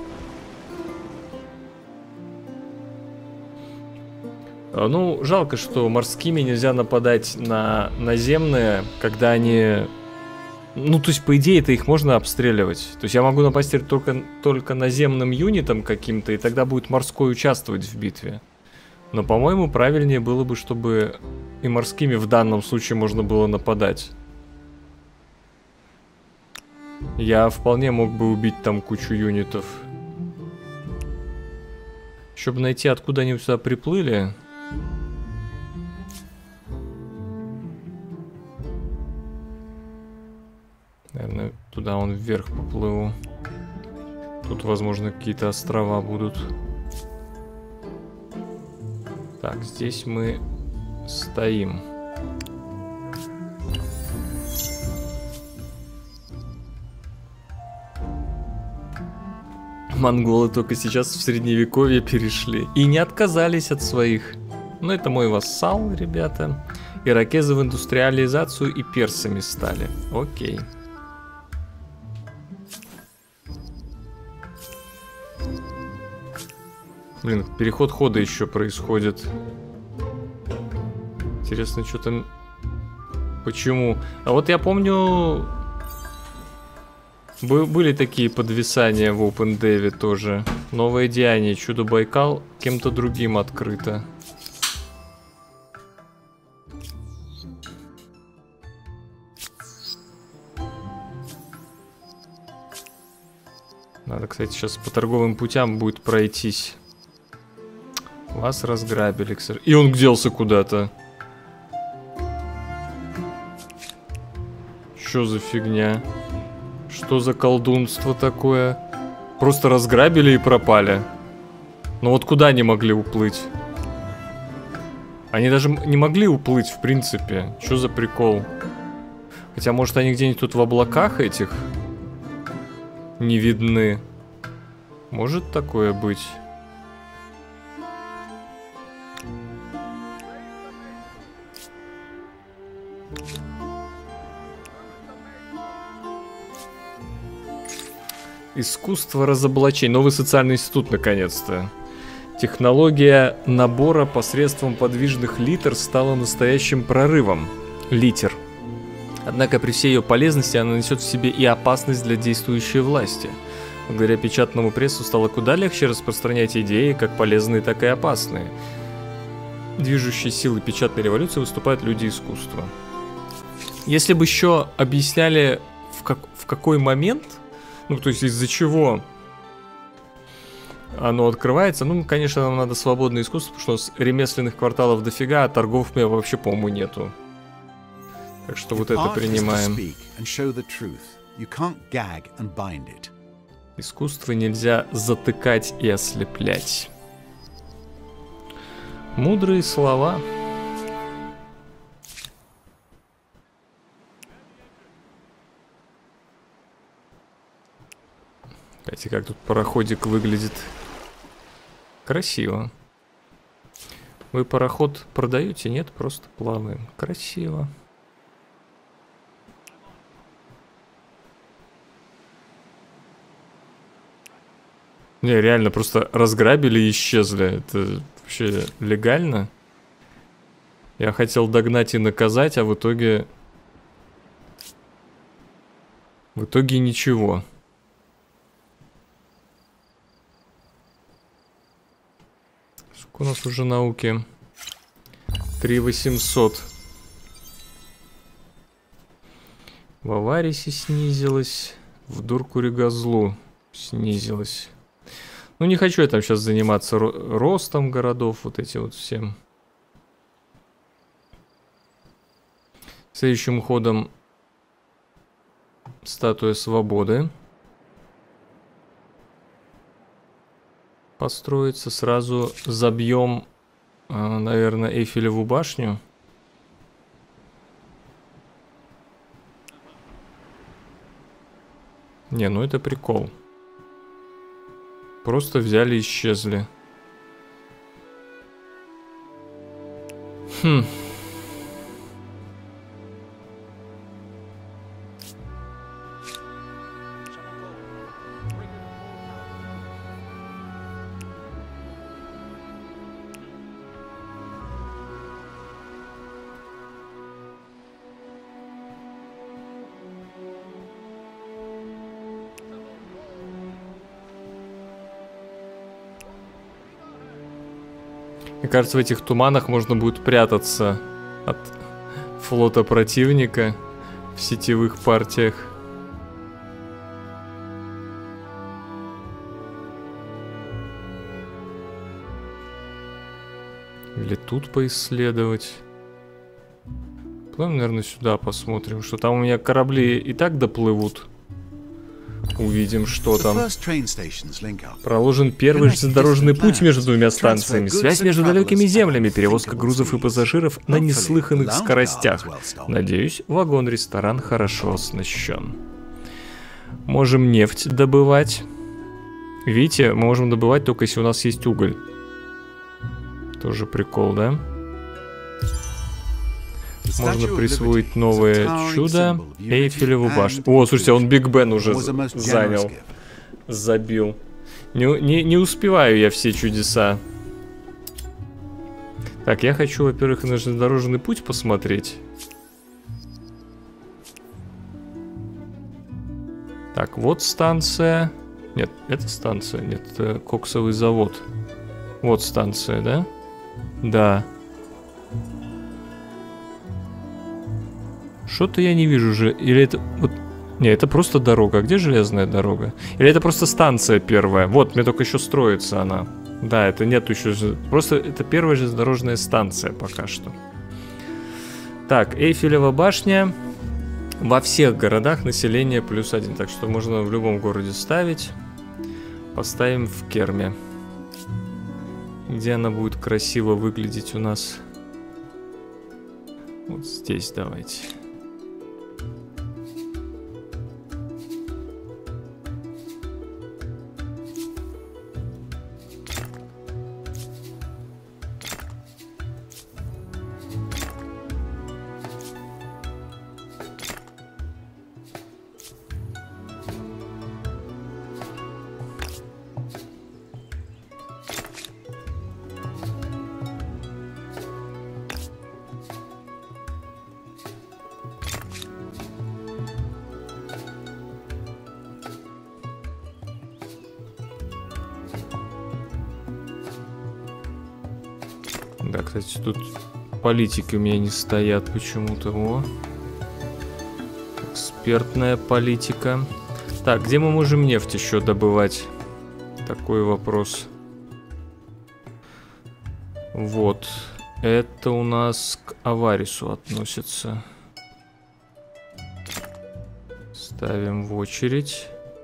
А, ну, жалко, что морскими нельзя нападать на наземные, когда они... Ну, то есть, по идее, это их можно обстреливать. То есть, я могу напасть только, только наземным юнитом каким-то, и тогда будет морской участвовать в битве. Но, по-моему, правильнее было бы, чтобы и морскими в данном случае можно было нападать. Я вполне мог бы убить там кучу юнитов. Чтобы найти, откуда они сюда приплыли... Наверное, туда он вверх поплыву. Тут, возможно, какие-то острова будут. Так, здесь мы стоим. Монголы только сейчас в средневековье перешли. И не отказались от своих. Но это мой вассал, ребята. Иракезы в индустриализацию и персами стали. Окей. Блин, переход хода еще происходит. Интересно, что там... Почему? А вот я помню... Были такие подвисания в OpenDev тоже. Новое деяние, Чудо Байкал кем-то другим открыто. Надо, кстати, сейчас по торговым путям будет пройтись. Вас разграбили, к сожалению. И он делся куда-то. Что за фигня? Что за колдунство такое? Просто разграбили и пропали. Но вот куда они могли уплыть? Они даже не могли уплыть, в принципе. Что за прикол? Хотя, может, они где-нибудь тут в облаках этих не видны. Может такое быть? Искусство разоблачения. Новый социальный институт, наконец-то. Технология набора посредством подвижных литер стала настоящим прорывом. Литер. Однако при всей ее полезности она несет в себе и опасность для действующей власти. Благодаря печатному прессу стало куда легче распространять идеи, как полезные, так и опасные. Движущей силой печатной революции выступают люди искусства. Если бы еще объясняли, в, как, в какой момент, ну, то есть из-за чего оно открывается, ну, конечно, нам надо свободное искусство, потому что у нас ремесленных кварталов дофига, а торгов у меня вообще, по-моему, нету. Так что вот это принимаем. Искусство нельзя затыкать и ослеплять. Мудрые слова. Кстати, как тут пароходик выглядит красиво. Вы пароход продаете? Нет, просто плаваем. Красиво. Не, реально, просто разграбили и исчезли. Это вообще легально? Я хотел догнать и наказать, а в итоге... В итоге ничего. Сколько у нас уже науки? три восемьсот. В Аварисе снизилось. В Дуркуре-Газлу снизилось. Ну, не хочу я там сейчас заниматься ро ростом городов, вот эти вот всем. Следующим ходом статуя свободы. Построится, сразу забьем, наверное, Эйфелеву башню. Не, ну это прикол. Просто взяли и исчезли. Хм. Мне кажется, в этих туманах можно будет прятаться от флота противника в сетевых партиях. Или тут поисследовать. Потом, наверное, сюда посмотрим, что там у меня корабли и так доплывут. Увидим, что там. Проложен первый железнодорожный путь между двумя станциями. Связь между далекими землями, перевозка грузов и пассажиров на неслыханных скоростях. Надеюсь, вагон-ресторан хорошо оснащен. Можем нефть добывать. Видите, мы можем добывать только если у нас есть уголь. Тоже прикол, да? Можно присвоить новое чудо. Эйфелеву башню. О, слушайте, он Биг Бен уже занял. Забил. Не, не, не успеваю я все чудеса. Так, я хочу, во-первых, на железнодорожный путь посмотреть. Так, вот станция. Нет, это станция. Нет, это коксовый завод. Вот станция, да? Да. Что-то я не вижу же. Или это... Вот... Не, это просто дорога. А где железная дорога? Или это просто станция первая? Вот, мне только еще строится она. Да, это нет еще... Просто это первая железнодорожная станция пока что. Так, Эйфелева башня. Во всех городах население плюс один. Так что можно в любом городе ставить. Поставим в Керме. Где она будет красиво выглядеть у нас? Вот здесь давайте. Да, кстати, тут политики у меня не стоят почему-то. О. Экспертная политика. Так, где мы можем нефть еще добывать? Такой вопрос. Вот. Это у нас к Аварису относится. Ставим в очередь.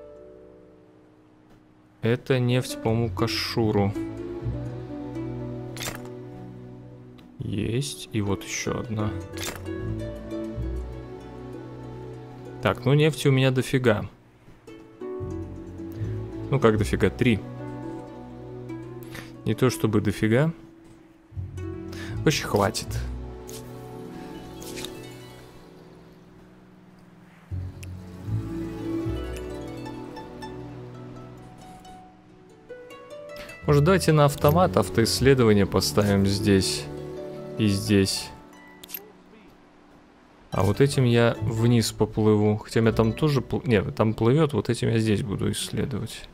Это нефть, по-моему, к Ашуру. Есть. И вот еще одна. Так, ну нефти у меня дофига. Ну как дофига? Три. Не то чтобы дофига. Вообще хватит. Может, давайте на автомат автоисследование поставим здесь и здесь. А вот этим я вниз поплыву. Хотя я там тоже... Пл... Нет, там плывет, вот этим я здесь буду исследовать.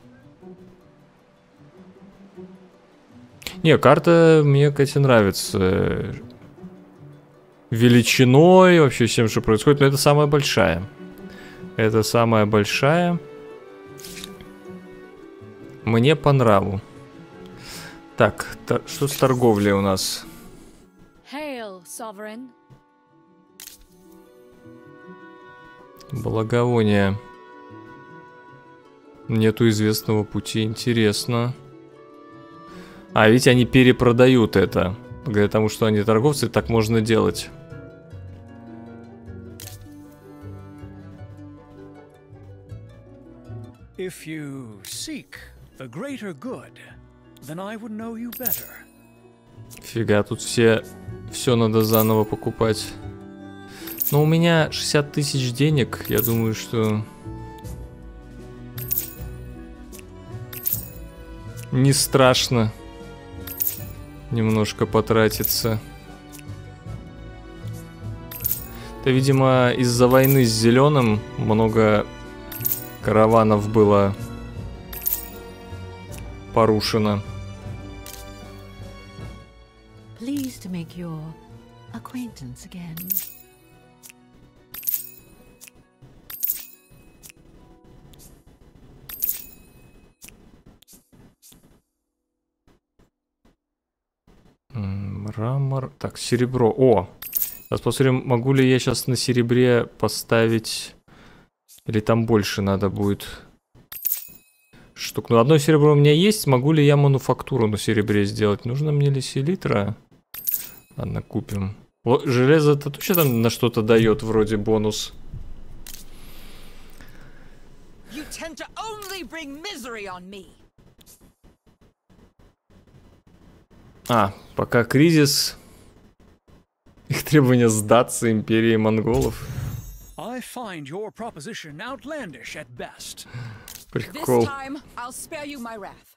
Не, карта мне, кстати, нравится. Величиной, вообще всем, что происходит. Но это самая большая. Это самая большая. Мне по нраву. Так, что с торговлей у нас? Hail, sovereign. Благовония. Нету известного пути. Интересно. А, видите, они перепродают это. Благодаря тому, что они торговцы, так можно делать. If you seek the greater good, then I would know you better. Фига, тут все... Все надо заново покупать. Но у меня шестьдесят тысяч денег. Я думаю, что... Не страшно немножко потратиться. Это, видимо, из-за войны с зеленым много караванов было порушено. Pleased to make your acquaintance again. Мрамор. Так, серебро. О! Сейчас посмотрим, могу ли я сейчас на серебре поставить... Или там больше надо будет штук. Ну, одно серебро у меня есть. Могу ли я мануфактуру на серебре сделать? Нужно мне ли селитра? Ладно, купим. О, железо-то точно там на что-то дает, вроде бонус. You tend to only bring misery on me. А, пока кризис. Их требование сдаться империи монголов. I find your proposition outlandish at best. Прикол. This time, I'll spare you my wrath.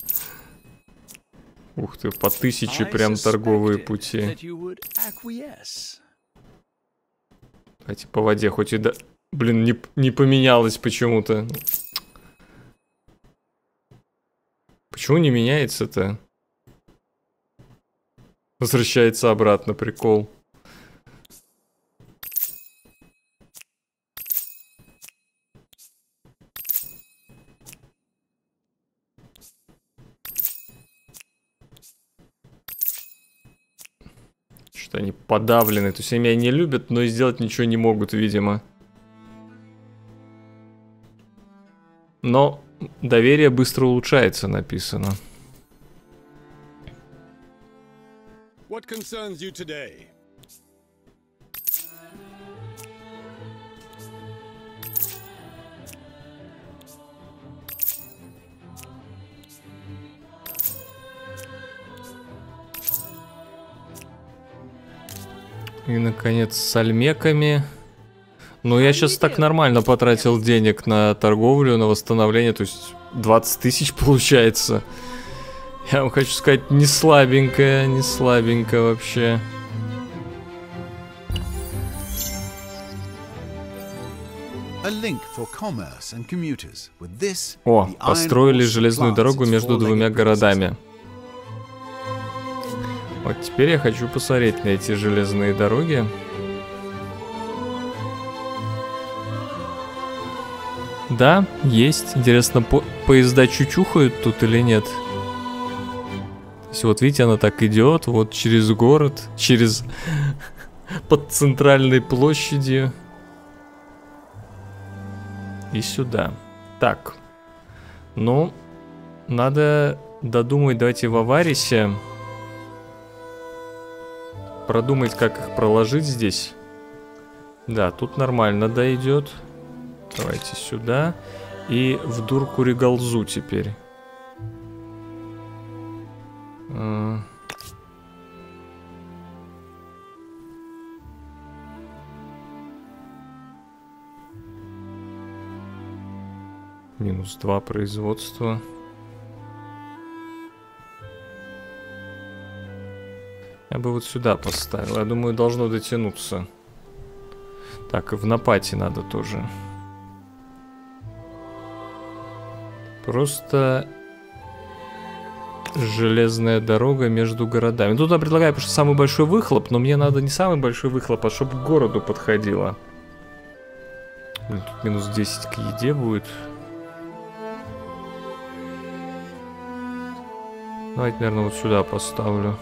Ух ты, по тысяче I прям торговые suspected пути. that you would acquiesce. Давайте по воде, хоть и да... Блин, не, не поменялось почему-то. Почему не меняется-то? Возвращается обратно, прикол. Что они подавлены. То есть они меня не любят, но и сделать ничего не могут, видимо. Но доверие быстро улучшается, написано. What concerns you today? И, наконец, с альмеками. Ну, я сейчас так нормально потратил денег на торговлю, на восстановление. То есть двадцать тысяч получается. Я вам хочу сказать, не слабенько, не слабенько вообще. О, построили железную дорогу между двумя городами. Вот теперь я хочу посмотреть на эти железные дороги. Да, есть. Интересно, по поезда чучухают тут или нет? То есть вот видите, она так идет, вот через город, через под центральной площадью и сюда. Так, ну, надо додумать, давайте в Аварисе продумать, как их проложить здесь. Да, тут нормально дойдет. Давайте сюда. И в Дуркуригалзу теперь. А... Минус два производства. Я бы вот сюда поставил. Я думаю, должно дотянуться. Так, и в Напате надо тоже. Просто железная дорога между городами. Тут я предлагаю, потому что самый большой выхлоп, но мне надо не самый большой выхлоп, а чтобы к городу подходило. Блин, тут минус десять к еде будет. Давайте, наверное, вот сюда поставлю.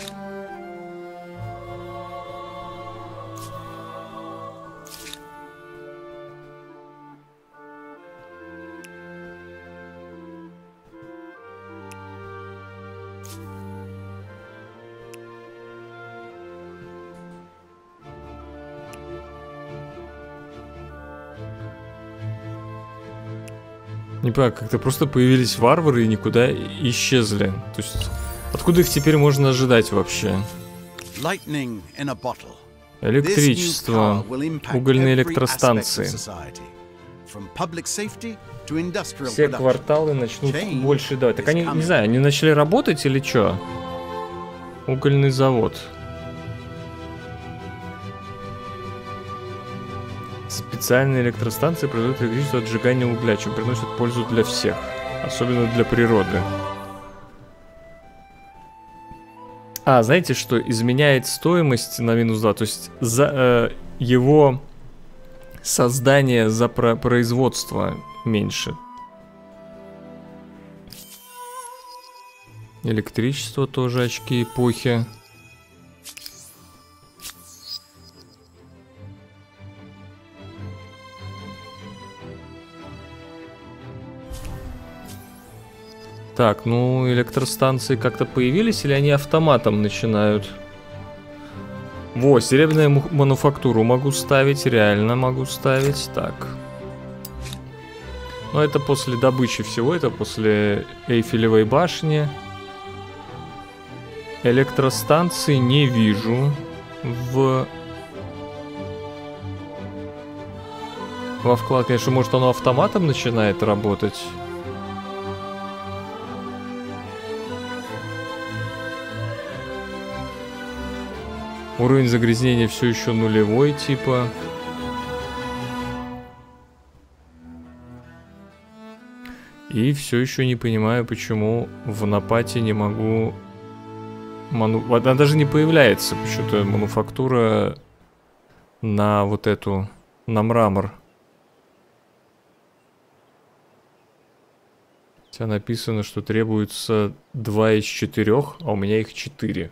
Не понимаю, как-то просто появились варвары и никуда исчезли. То есть, откуда их теперь можно ожидать вообще? Электричество, угольные электростанции. Все кварталы начнут больше давать. Так они, не знаю, они начали работать или что? Угольный завод. Специальные электростанции производят электричество от сжигания угля, чем приносят пользу для всех, особенно для природы. А, знаете что? Изменяет стоимость на минус два, то есть за э, его создание за про производство меньше. Электричество тоже очки эпохи. Так, ну электростанции как-то появились или они автоматом начинают? Во, серебряную мануфактуру могу ставить, реально могу ставить. Так. Но это после добычи всего, это после Эйфелевой башни. Электростанции не вижу в... Во вклад, конечно, может оно автоматом начинает работать. Уровень загрязнения все еще нулевой, типа. И все еще не понимаю, почему в Напате не могу... Ману... Она даже не появляется, почему-то мануфактура на вот эту, на мрамор. Хотя написано, что требуется два из четырех, а у меня их четыре.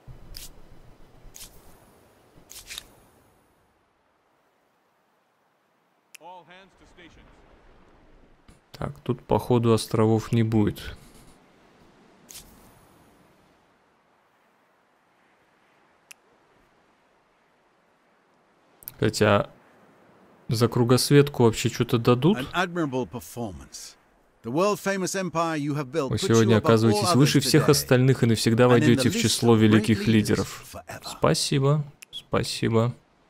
Так, тут походу островов не будет. Хотя за кругосветку вообще что-то дадут? Вы сегодня оказываетесь выше всех остальных и навсегда войдете в число великих лидеров. Спасибо, спасибо.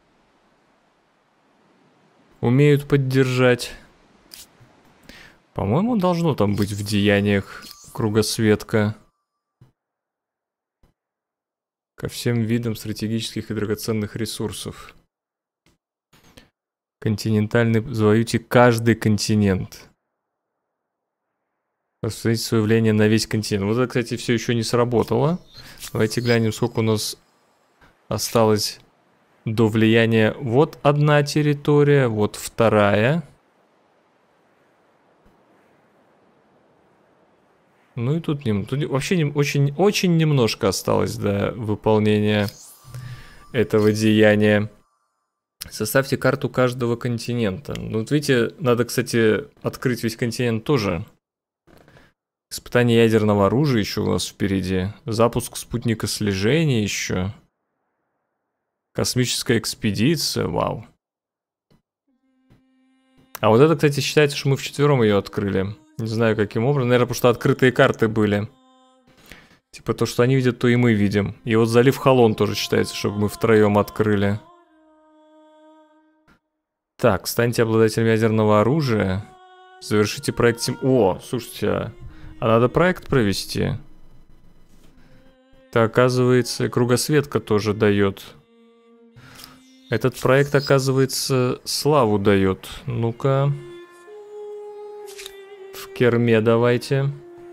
Умеют поддержать. По-моему, должно там быть в деяниях кругосветка. Ко всем видам стратегических и драгоценных ресурсов. Континентальный, завоюйте каждый континент. Распространите свое влияние на весь континент. Вот это, кстати, все еще не сработало. Давайте глянем, сколько у нас осталось до влияния. Вот одна территория, вот вторая. Ну и тут, нем... тут вообще не... очень, очень немножко осталось до выполнения этого деяния. Составьте карту каждого континента. Ну вот видите, надо, кстати, открыть весь континент тоже. Испытание ядерного оружия еще у нас впереди. Запуск спутника слежения еще. Космическая экспедиция, вау. А вот это, кстати, считается, что мы вчетвером ее открыли. Не знаю, каким образом. Наверное, потому что открытые карты были. Типа то, что они видят, то и мы видим. И вот залив Халон тоже считается, чтобы мы втроем открыли. Так, станьте обладателем ядерного оружия. Завершите проект Сим... О, слушайте, а, а надо проект провести. Так, оказывается, кругосветка тоже дает. Этот проект, оказывается, славу дает. Ну-ка. В керме давайте.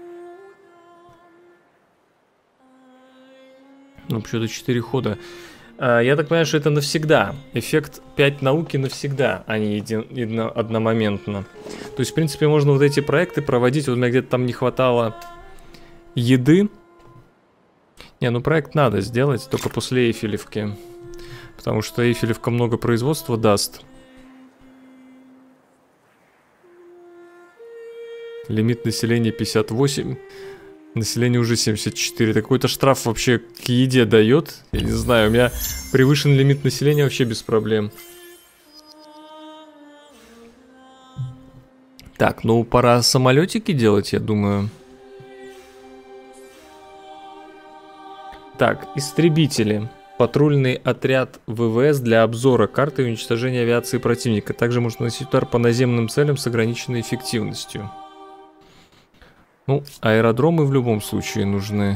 Ну, почему-то четыре хода. А, я так понимаю, что это навсегда. Эффект пять науки навсегда, а не един, едно, одномоментно. То есть, в принципе, можно вот эти проекты проводить. Вот у меня где-то там не хватало еды. Не, ну проект надо сделать, только после Эйфелевки. Потому что Эйфелевка много производства даст. Лимит населения пятьдесят восемь. Население уже семьдесят четыре. Это какой-то штраф вообще к еде дает. Я не знаю, у меня превышен лимит населения вообще без проблем. Так, ну пора самолетики делать, я думаю. Так, истребители. Патрульный отряд ВВС для обзора карты и уничтожения авиации противника. Также может наносить удар по наземным целям с ограниченной эффективностью. Ну, аэродромы в любом случае нужны.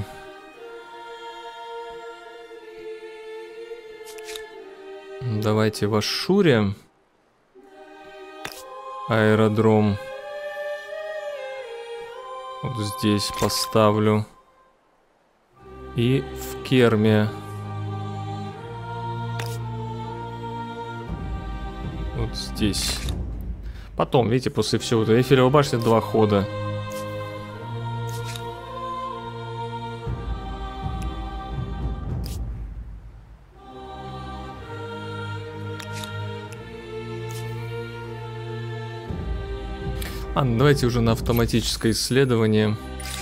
Давайте в Ашшуре. Аэродром. Вот здесь поставлю. И в Керме. Вот здесь. Потом, видите, после всего этого Эйфелева башня два хода. Ладно, давайте уже на автоматическое исследование.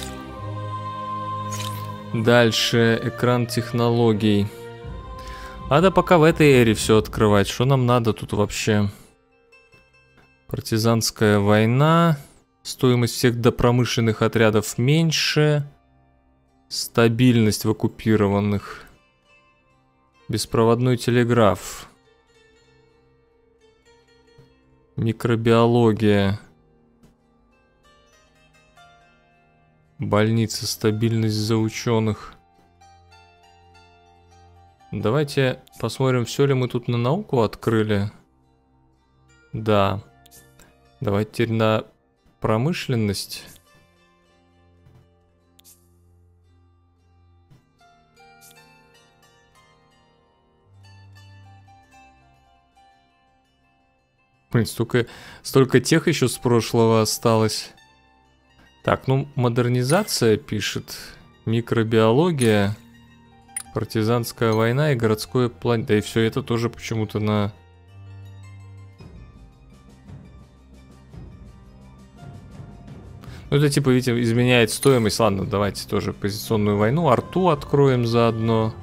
Дальше экран технологий. Надо пока в этой эре все открывать. Что нам надо тут вообще? Партизанская война. Стоимость всех допромышленных отрядов меньше. Стабильность в оккупированных. Беспроводной телеграф. Микробиология. Больница, стабильность за ученых. Давайте посмотрим, все ли мы тут на науку открыли. Да. Давайте теперь на промышленность. Блин, столько, столько тех еще с прошлого осталось. Так, ну, модернизация пишет, микробиология, партизанская война и городское план... Да и все это тоже почему-то на... Ну, это типа, видите, изменяет стоимость. Ладно, давайте тоже позиционную войну. Арту откроем заодно.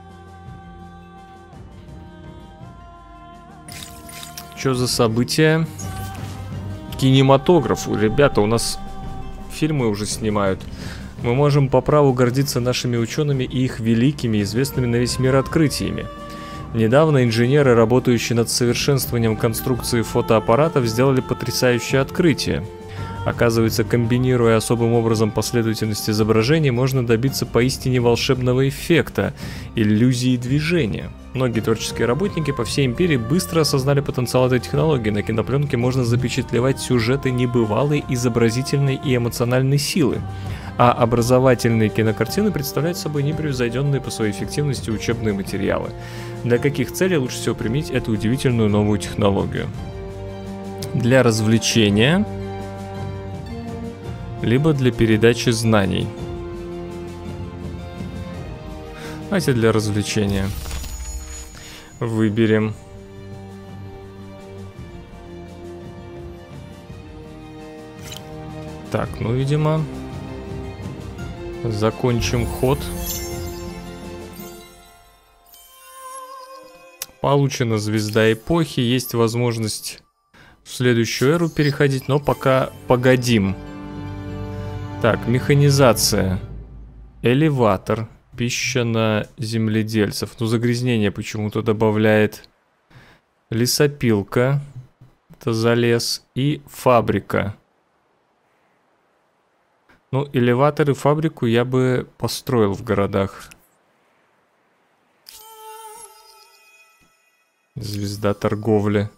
Что за события? Кинематограф. Ребята, у нас... фильмы уже снимают. Мы можем по праву гордиться нашими учеными и их великими, известными на весь мир открытиями. Недавно инженеры, работающие над совершенствованием конструкции фотоаппаратов, сделали потрясающее открытие. Оказывается, комбинируя особым образом последовательность изображений, можно добиться поистине волшебного эффекта – иллюзии движения. Многие творческие работники по всей империи быстро осознали потенциал этой технологии. На кинопленке можно запечатлевать сюжеты небывалой изобразительной и эмоциональной силы. А образовательные кинокартины представляют собой непревзойденные по своей эффективности учебные материалы. Для каких целей лучше всего применить эту удивительную новую технологию? Для развлечения, либо для передачи знаний. Давайте для развлечения. Выберем. Так, ну, видимо, закончим ход. Получена звезда эпохи, есть возможность в следующую эру переходить, но пока погодим. Так, механизация. Элеватор. Пища на земледельцев. Ну, загрязнение почему-то добавляет. Лесопилка. Это за лес. И фабрика. Ну, элеватор и фабрику я бы построил в городах. Звезда торговли.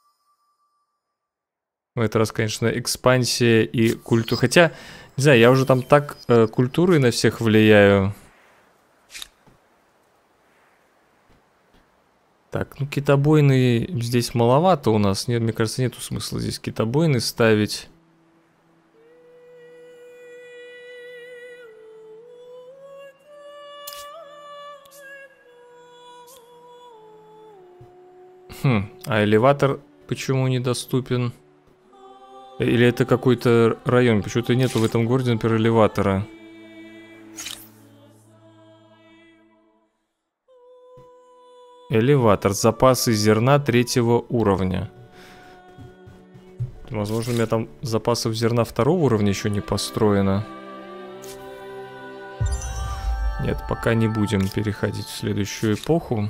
В этот раз, конечно, экспансия и культура. Хотя, не знаю, я уже там так э, культурой на всех влияю. Так, ну китобойный здесь маловато у нас. Нет, мне кажется, нету смысла здесь китобойный ставить. Хм, а элеватор почему недоступен? Или это какой-то район? Почему-то нету в этом городе, например, элеватора. Элеватор. Запасы зерна третьего уровня. Возможно, у меня там запасов зерна второго уровня еще не построено. Нет, пока не будем переходить в следующую эпоху.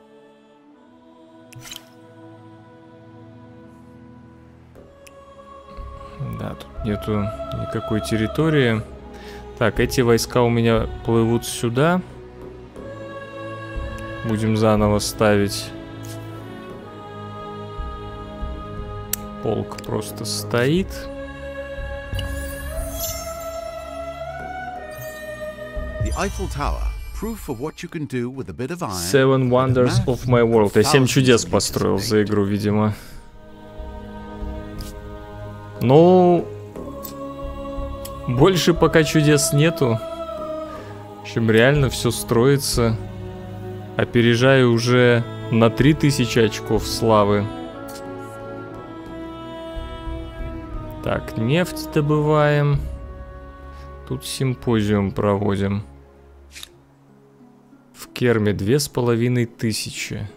Да, тут нету никакой территории. Так, эти войска у меня плывут сюда. Будем заново ставить. Полк просто стоит. Seven Wonders of My World. Я семь чудес построил за игру, видимо. Ну, больше пока чудес нету. В общем, реально все строится. Опережаю уже на три тысячи очков славы. Так, нефть добываем. Тут симпозиум проводим. В Керме две с половиной тысячи.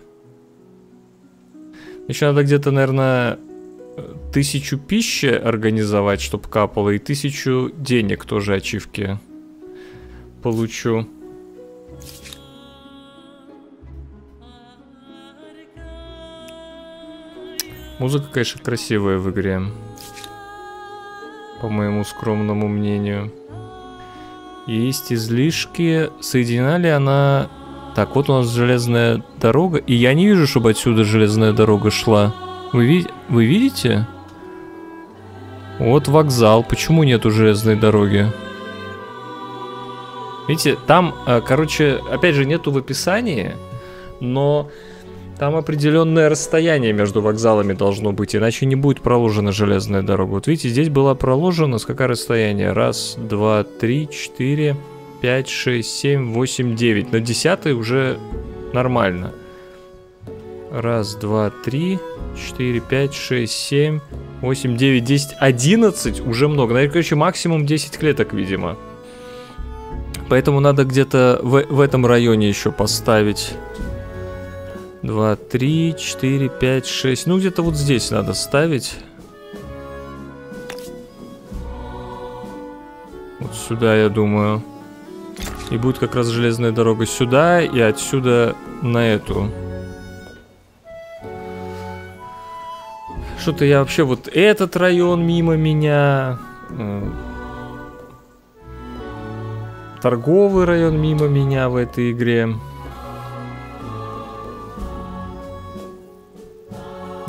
Еще надо где-то, наверное, тысячу пищи организовать, чтобы капало, и тысячу денег тоже ачивки получу. Музыка, конечно, красивая в игре. По моему скромному мнению. Есть излишки. Соединена ли она... Так, вот у нас железная дорога. И я не вижу, чтобы отсюда железная дорога шла. Вы, ви... Вы видите? Вот вокзал. Почему нету железной дороги? Видите, там, короче, опять же, нету в описании, но... Там определенное расстояние между вокзалами должно быть, иначе не будет проложена железная дорога. Вот видите, здесь была проложена, с какое расстояние? Раз, два, три, четыре, пять, шесть, семь, восемь, девять. На десятый уже нормально. Раз, два, три, четыре, пять, шесть, семь, восемь, девять, десять, одиннадцать. Уже много. Наверное, короче, максимум десять клеток, видимо. Поэтому надо где-то в, в этом районе еще поставить... Два, три, четыре, пять, шесть. Ну, где-то вот здесь надо ставить. Вот сюда, я думаю. И будет как раз железная дорога сюда, и отсюда на эту. Что-то я вообще... Вот этот район мимо меня. Торговый район мимо меня в этой игре.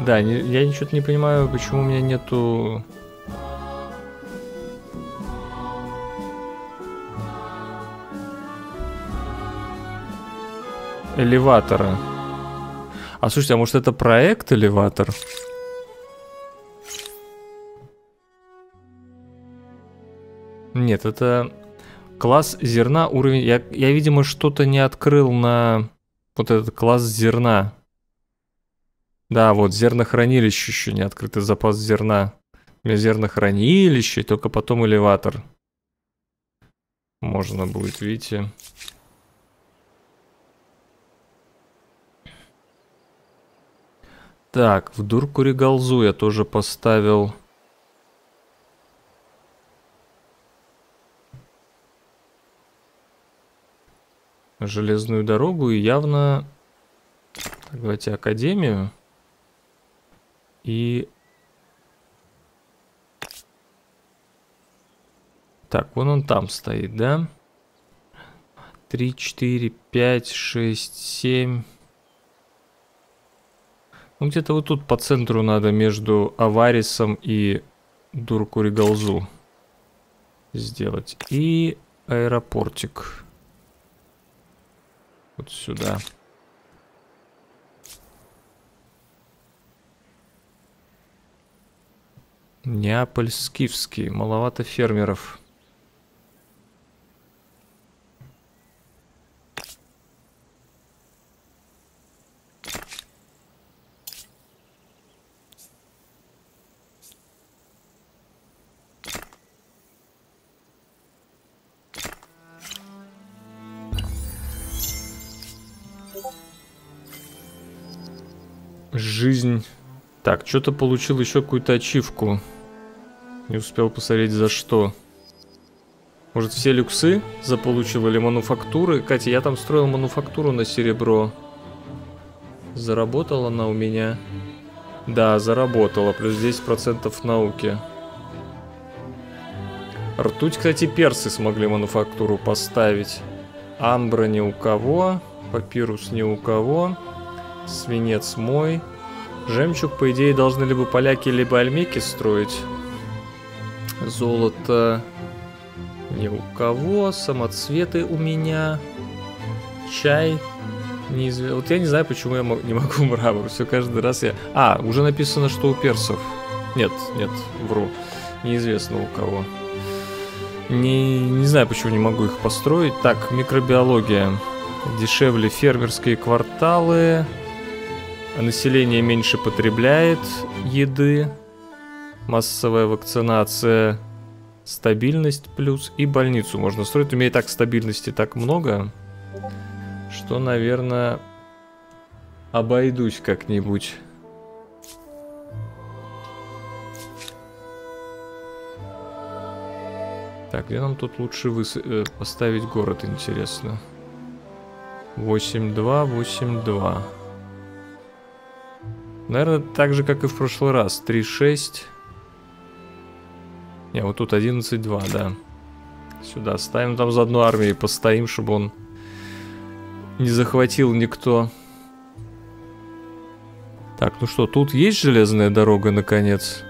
Да, не, я ничего не понимаю, почему у меня нету... элеватора. А слушайте, а может это проект элеватор? Нет, это класс зерна, уровень... Я, я видимо, что-то не открыл на вот этот класс зерна. Да, вот, зернохранилище еще не открытый запас зерна. У меня зернохранилище, только потом элеватор. Можно будет, видите. Так, в Дуркуригалзу я тоже поставил... железную дорогу и явно... Так, давайте академию. И... Так, вон он там стоит, да? три, четыре, пять, шесть, семь... Ну, где-то вот тут по центру надо между Аварисом и Дуркуригалзу сделать. И аэропортик. Вот сюда. Неаполь Скифский. Маловато фермеров. Жизнь. Так, что-то получил еще какую-то ачивку. Не успел посмотреть за что. Может, все люксы заполучил или мануфактуры? Катя, я там строил мануфактуру на серебро. Заработала она у меня? Да, заработала. Плюс десять процентов науки. Ртуть, кстати, персы смогли мануфактуру поставить. Амбра ни у кого. Папирус ни у кого. Свинец мой. Жемчуг, по идее, должны либо поляки, либо альмеки строить. Золото ни у кого. Самоцветы у меня. Чай. Неизв... Вот я не знаю, почему я не могу мрамор. Все каждый раз я... А, уже написано, что у персов. Нет, нет, вру. Неизвестно у кого. Не, не знаю, почему не могу их построить. Так, микробиология. Дешевле фермерские кварталы. Население меньше потребляет еды. Массовая вакцинация. Стабильность плюс. И больницу можно строить. У меня и так стабильности так много, что, наверное, обойдусь как-нибудь. Так, где нам тут лучше выс... э, поставить город, интересно? восемь два, восемь два. Наверное, так же, как и в прошлый раз. три шесть. Не, вот тут одиннадцать два, да. Сюда ставим. Там за одну армию постоим, чтобы он не захватил никто. Так, ну что, тут есть железная дорога, наконец?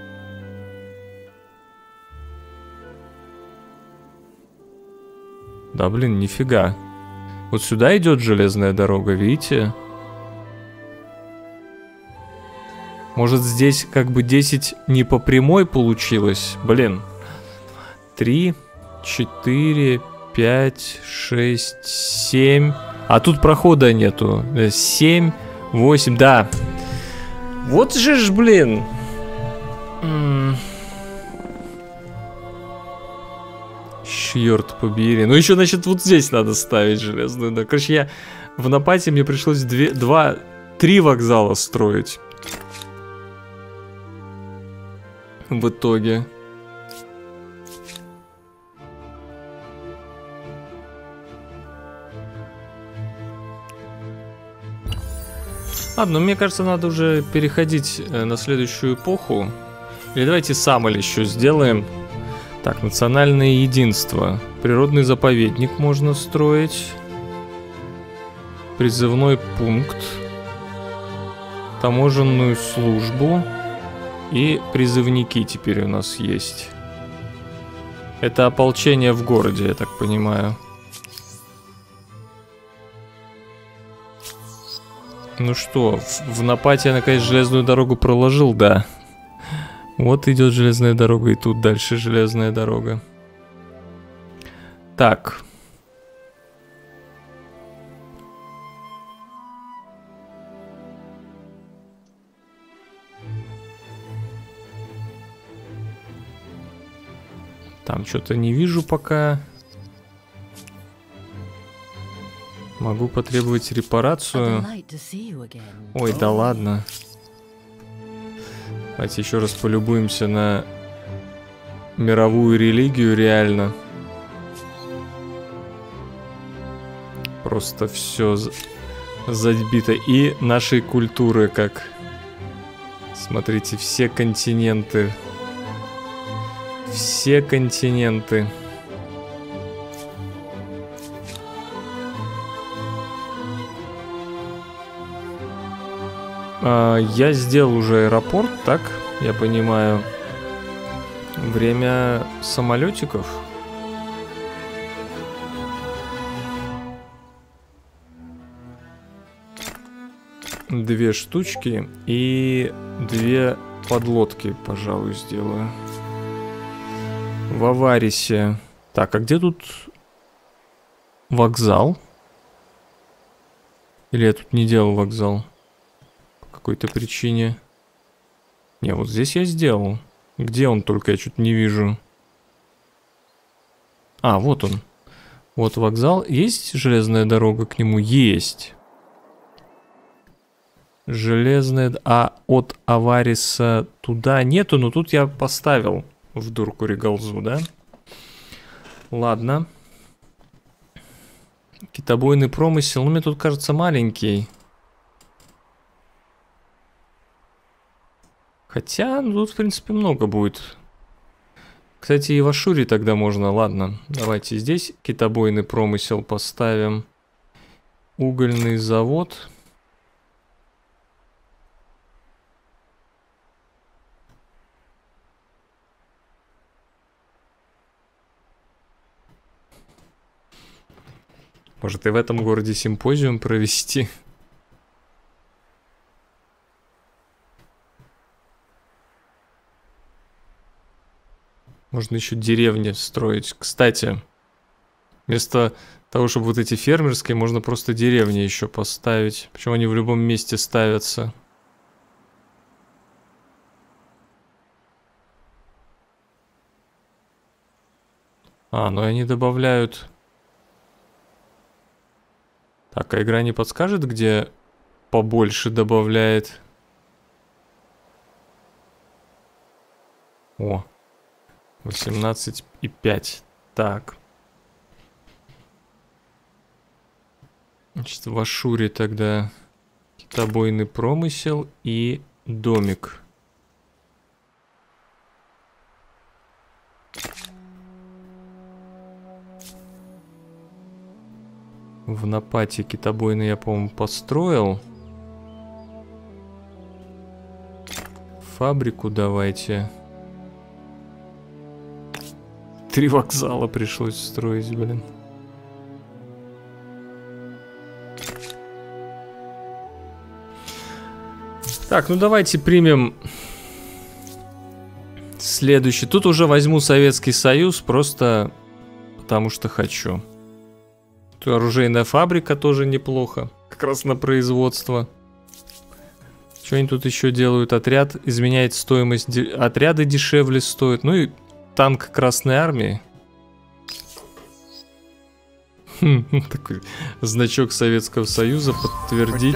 Да, блин, нифига. Вот сюда идет железная дорога, видите? Может, здесь как бы десять не по прямой получилось? Блин. три, четыре, пять, шесть, семь. А тут прохода нету. семь, восемь, да. Вот же ж, блин. Черт побери. Ну еще, значит, вот здесь надо ставить железную. Да. Короче, я в Напате мне пришлось две, два, три вокзала строить. В итоге. Ладно, мне кажется, надо уже переходить на следующую эпоху. Или давайте Самоль еще сделаем. Так, национальное единство. Природный заповедник можно строить. Призывной пункт. таможенную службу. И призывники теперь у нас есть. Это ополчение в городе, я так понимаю. Ну что, в, в Напате я наконец железную дорогу проложил, да. Вот идет железная дорога, и тут дальше железная дорога. Так. Там что-то не вижу пока. Могу потребовать репарацию. Ой, да ладно. Давайте еще раз полюбуемся на мировую религию, реально. Просто все забито. И нашей культуры, как... Смотрите, все континенты. Все континенты. А, я сделал уже аэропорт, так? Я понимаю. Время самолетиков. Две штучки и две подлодки, пожалуй, сделаю. В Аварисе. Так, а где тут вокзал? Или я тут не делал вокзал? По какой-то причине. Не, вот здесь я сделал. Где он только? Я что-то не вижу. А, вот он. Вот вокзал. Есть железная дорога к нему? Есть. Железная... А от Авариса туда нету, но тут я поставил в дурку Регалзу, да? Ладно. Китобойный промысел. Ну, мне тут кажется маленький. Хотя, ну, тут, в принципе, много будет. Кстати, и в Ашуре тогда можно. Ладно, давайте здесь китобойный промысел поставим. Угольный завод. Может, и в этом городе симпозиум провести? Можно еще деревни строить. Кстати, вместо того, чтобы вот эти фермерские, можно просто деревни еще поставить. Причем они в любом месте ставятся. А, ну и они добавляют... Так, а игра не подскажет, где побольше добавляет? О, восемнадцать и пять. Так. Значит, в Ашуре тогда китобойный промысел и домик. В Напате китобойный я, по-моему, построил. Фабрику давайте. Три вокзала пришлось строить, блин. Так, ну давайте примем следующий. Тут уже возьму Советский Союз, просто потому что хочу. Тут оружейная фабрика тоже неплохо. Как раз на производство. Что они тут еще делают? Отряд изменяет стоимость. Де... Отряды дешевле стоят. Ну и танк Красной Армии. Такой значок Советского Союза. Подтвердить.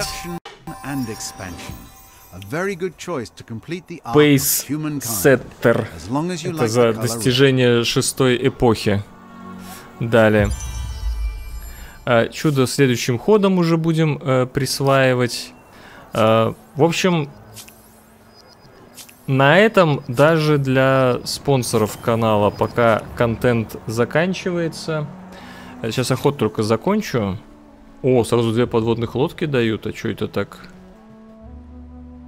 Пейс-сеттер. Это за достижение шестой эпохи. Далее. Чудо следующим ходом уже будем э, присваивать. Э, в общем, на этом даже для спонсоров канала пока контент заканчивается. Сейчас охоту только закончу. О, сразу две подводных лодки дают. А что это так?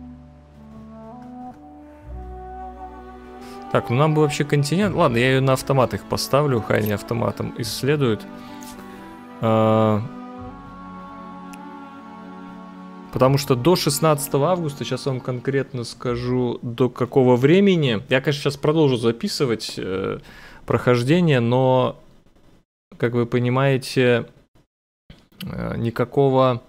Так, ну нам бы вообще континент... Ладно, я ее на автомат их поставлю, хай они автоматом исследуют. А... Потому что до шестнадцатого августа, сейчас вам конкретно скажу, до какого времени. Я, конечно, сейчас продолжу записывать э, прохождение, но, как вы понимаете, э, никакого...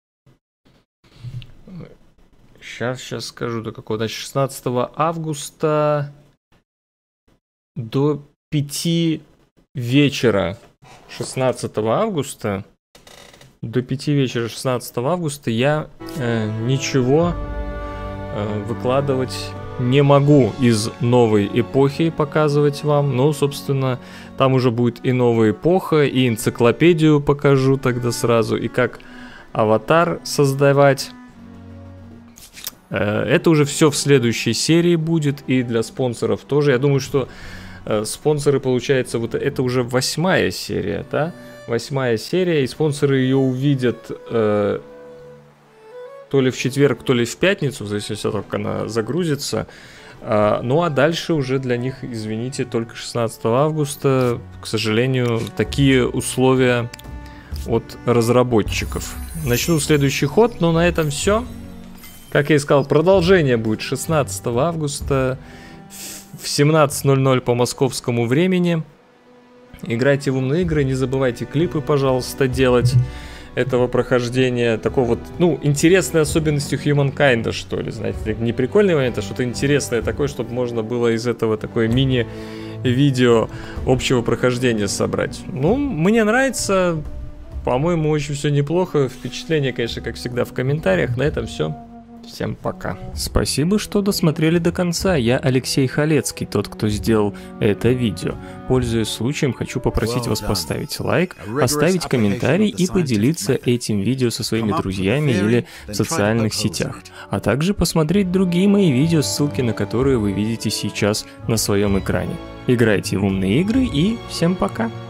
Сейчас, сейчас скажу, до какого. Значит, шестнадцатого августа до пяти вечера шестнадцатого августа. До пяти вечера шестнадцатого августа я э, ничего э, выкладывать не могу из новой эпохи показывать вам. Ну, собственно, там уже будет и новая эпоха, и энциклопедию покажу тогда сразу, и как аватар создавать. Э, это уже все в следующей серии будет, и для спонсоров тоже. Я думаю, что э, спонсоры, получается, вот это уже восьмая серия, да? Восьмая серия, и спонсоры ее увидят э, то ли в четверг, то ли в пятницу, в зависимости от того, как она загрузится. А, ну а дальше уже для них, извините, только шестнадцатого августа. К сожалению, такие условия от разработчиков. Начну следующий ход, но на этом все. Как я и сказал, продолжение будет шестнадцатого августа в семнадцать ноль ноль по московскому времени. Играйте в умные игры, не забывайте клипы, пожалуйста, делать этого прохождения. Такой вот, ну, интересной особенностью Humankind, что ли, знаете, не прикольный момент, а что-то интересное такое, чтобы можно было из этого такое мини-видео общего прохождения собрать. Ну, мне нравится, по-моему, очень все неплохо. Впечатление, конечно, как всегда в комментариях. На этом все. Всем пока. Спасибо, что досмотрели до конца. Я Алексей Халецкий, тот, кто сделал это видео. Пользуясь случаем, хочу попросить вас поставить лайк, оставить комментарий и поделиться этим видео со своими друзьями или в социальных сетях. А также посмотреть другие мои видео, ссылки на которые вы видите сейчас на своем экране. Играйте в умные игры и всем пока.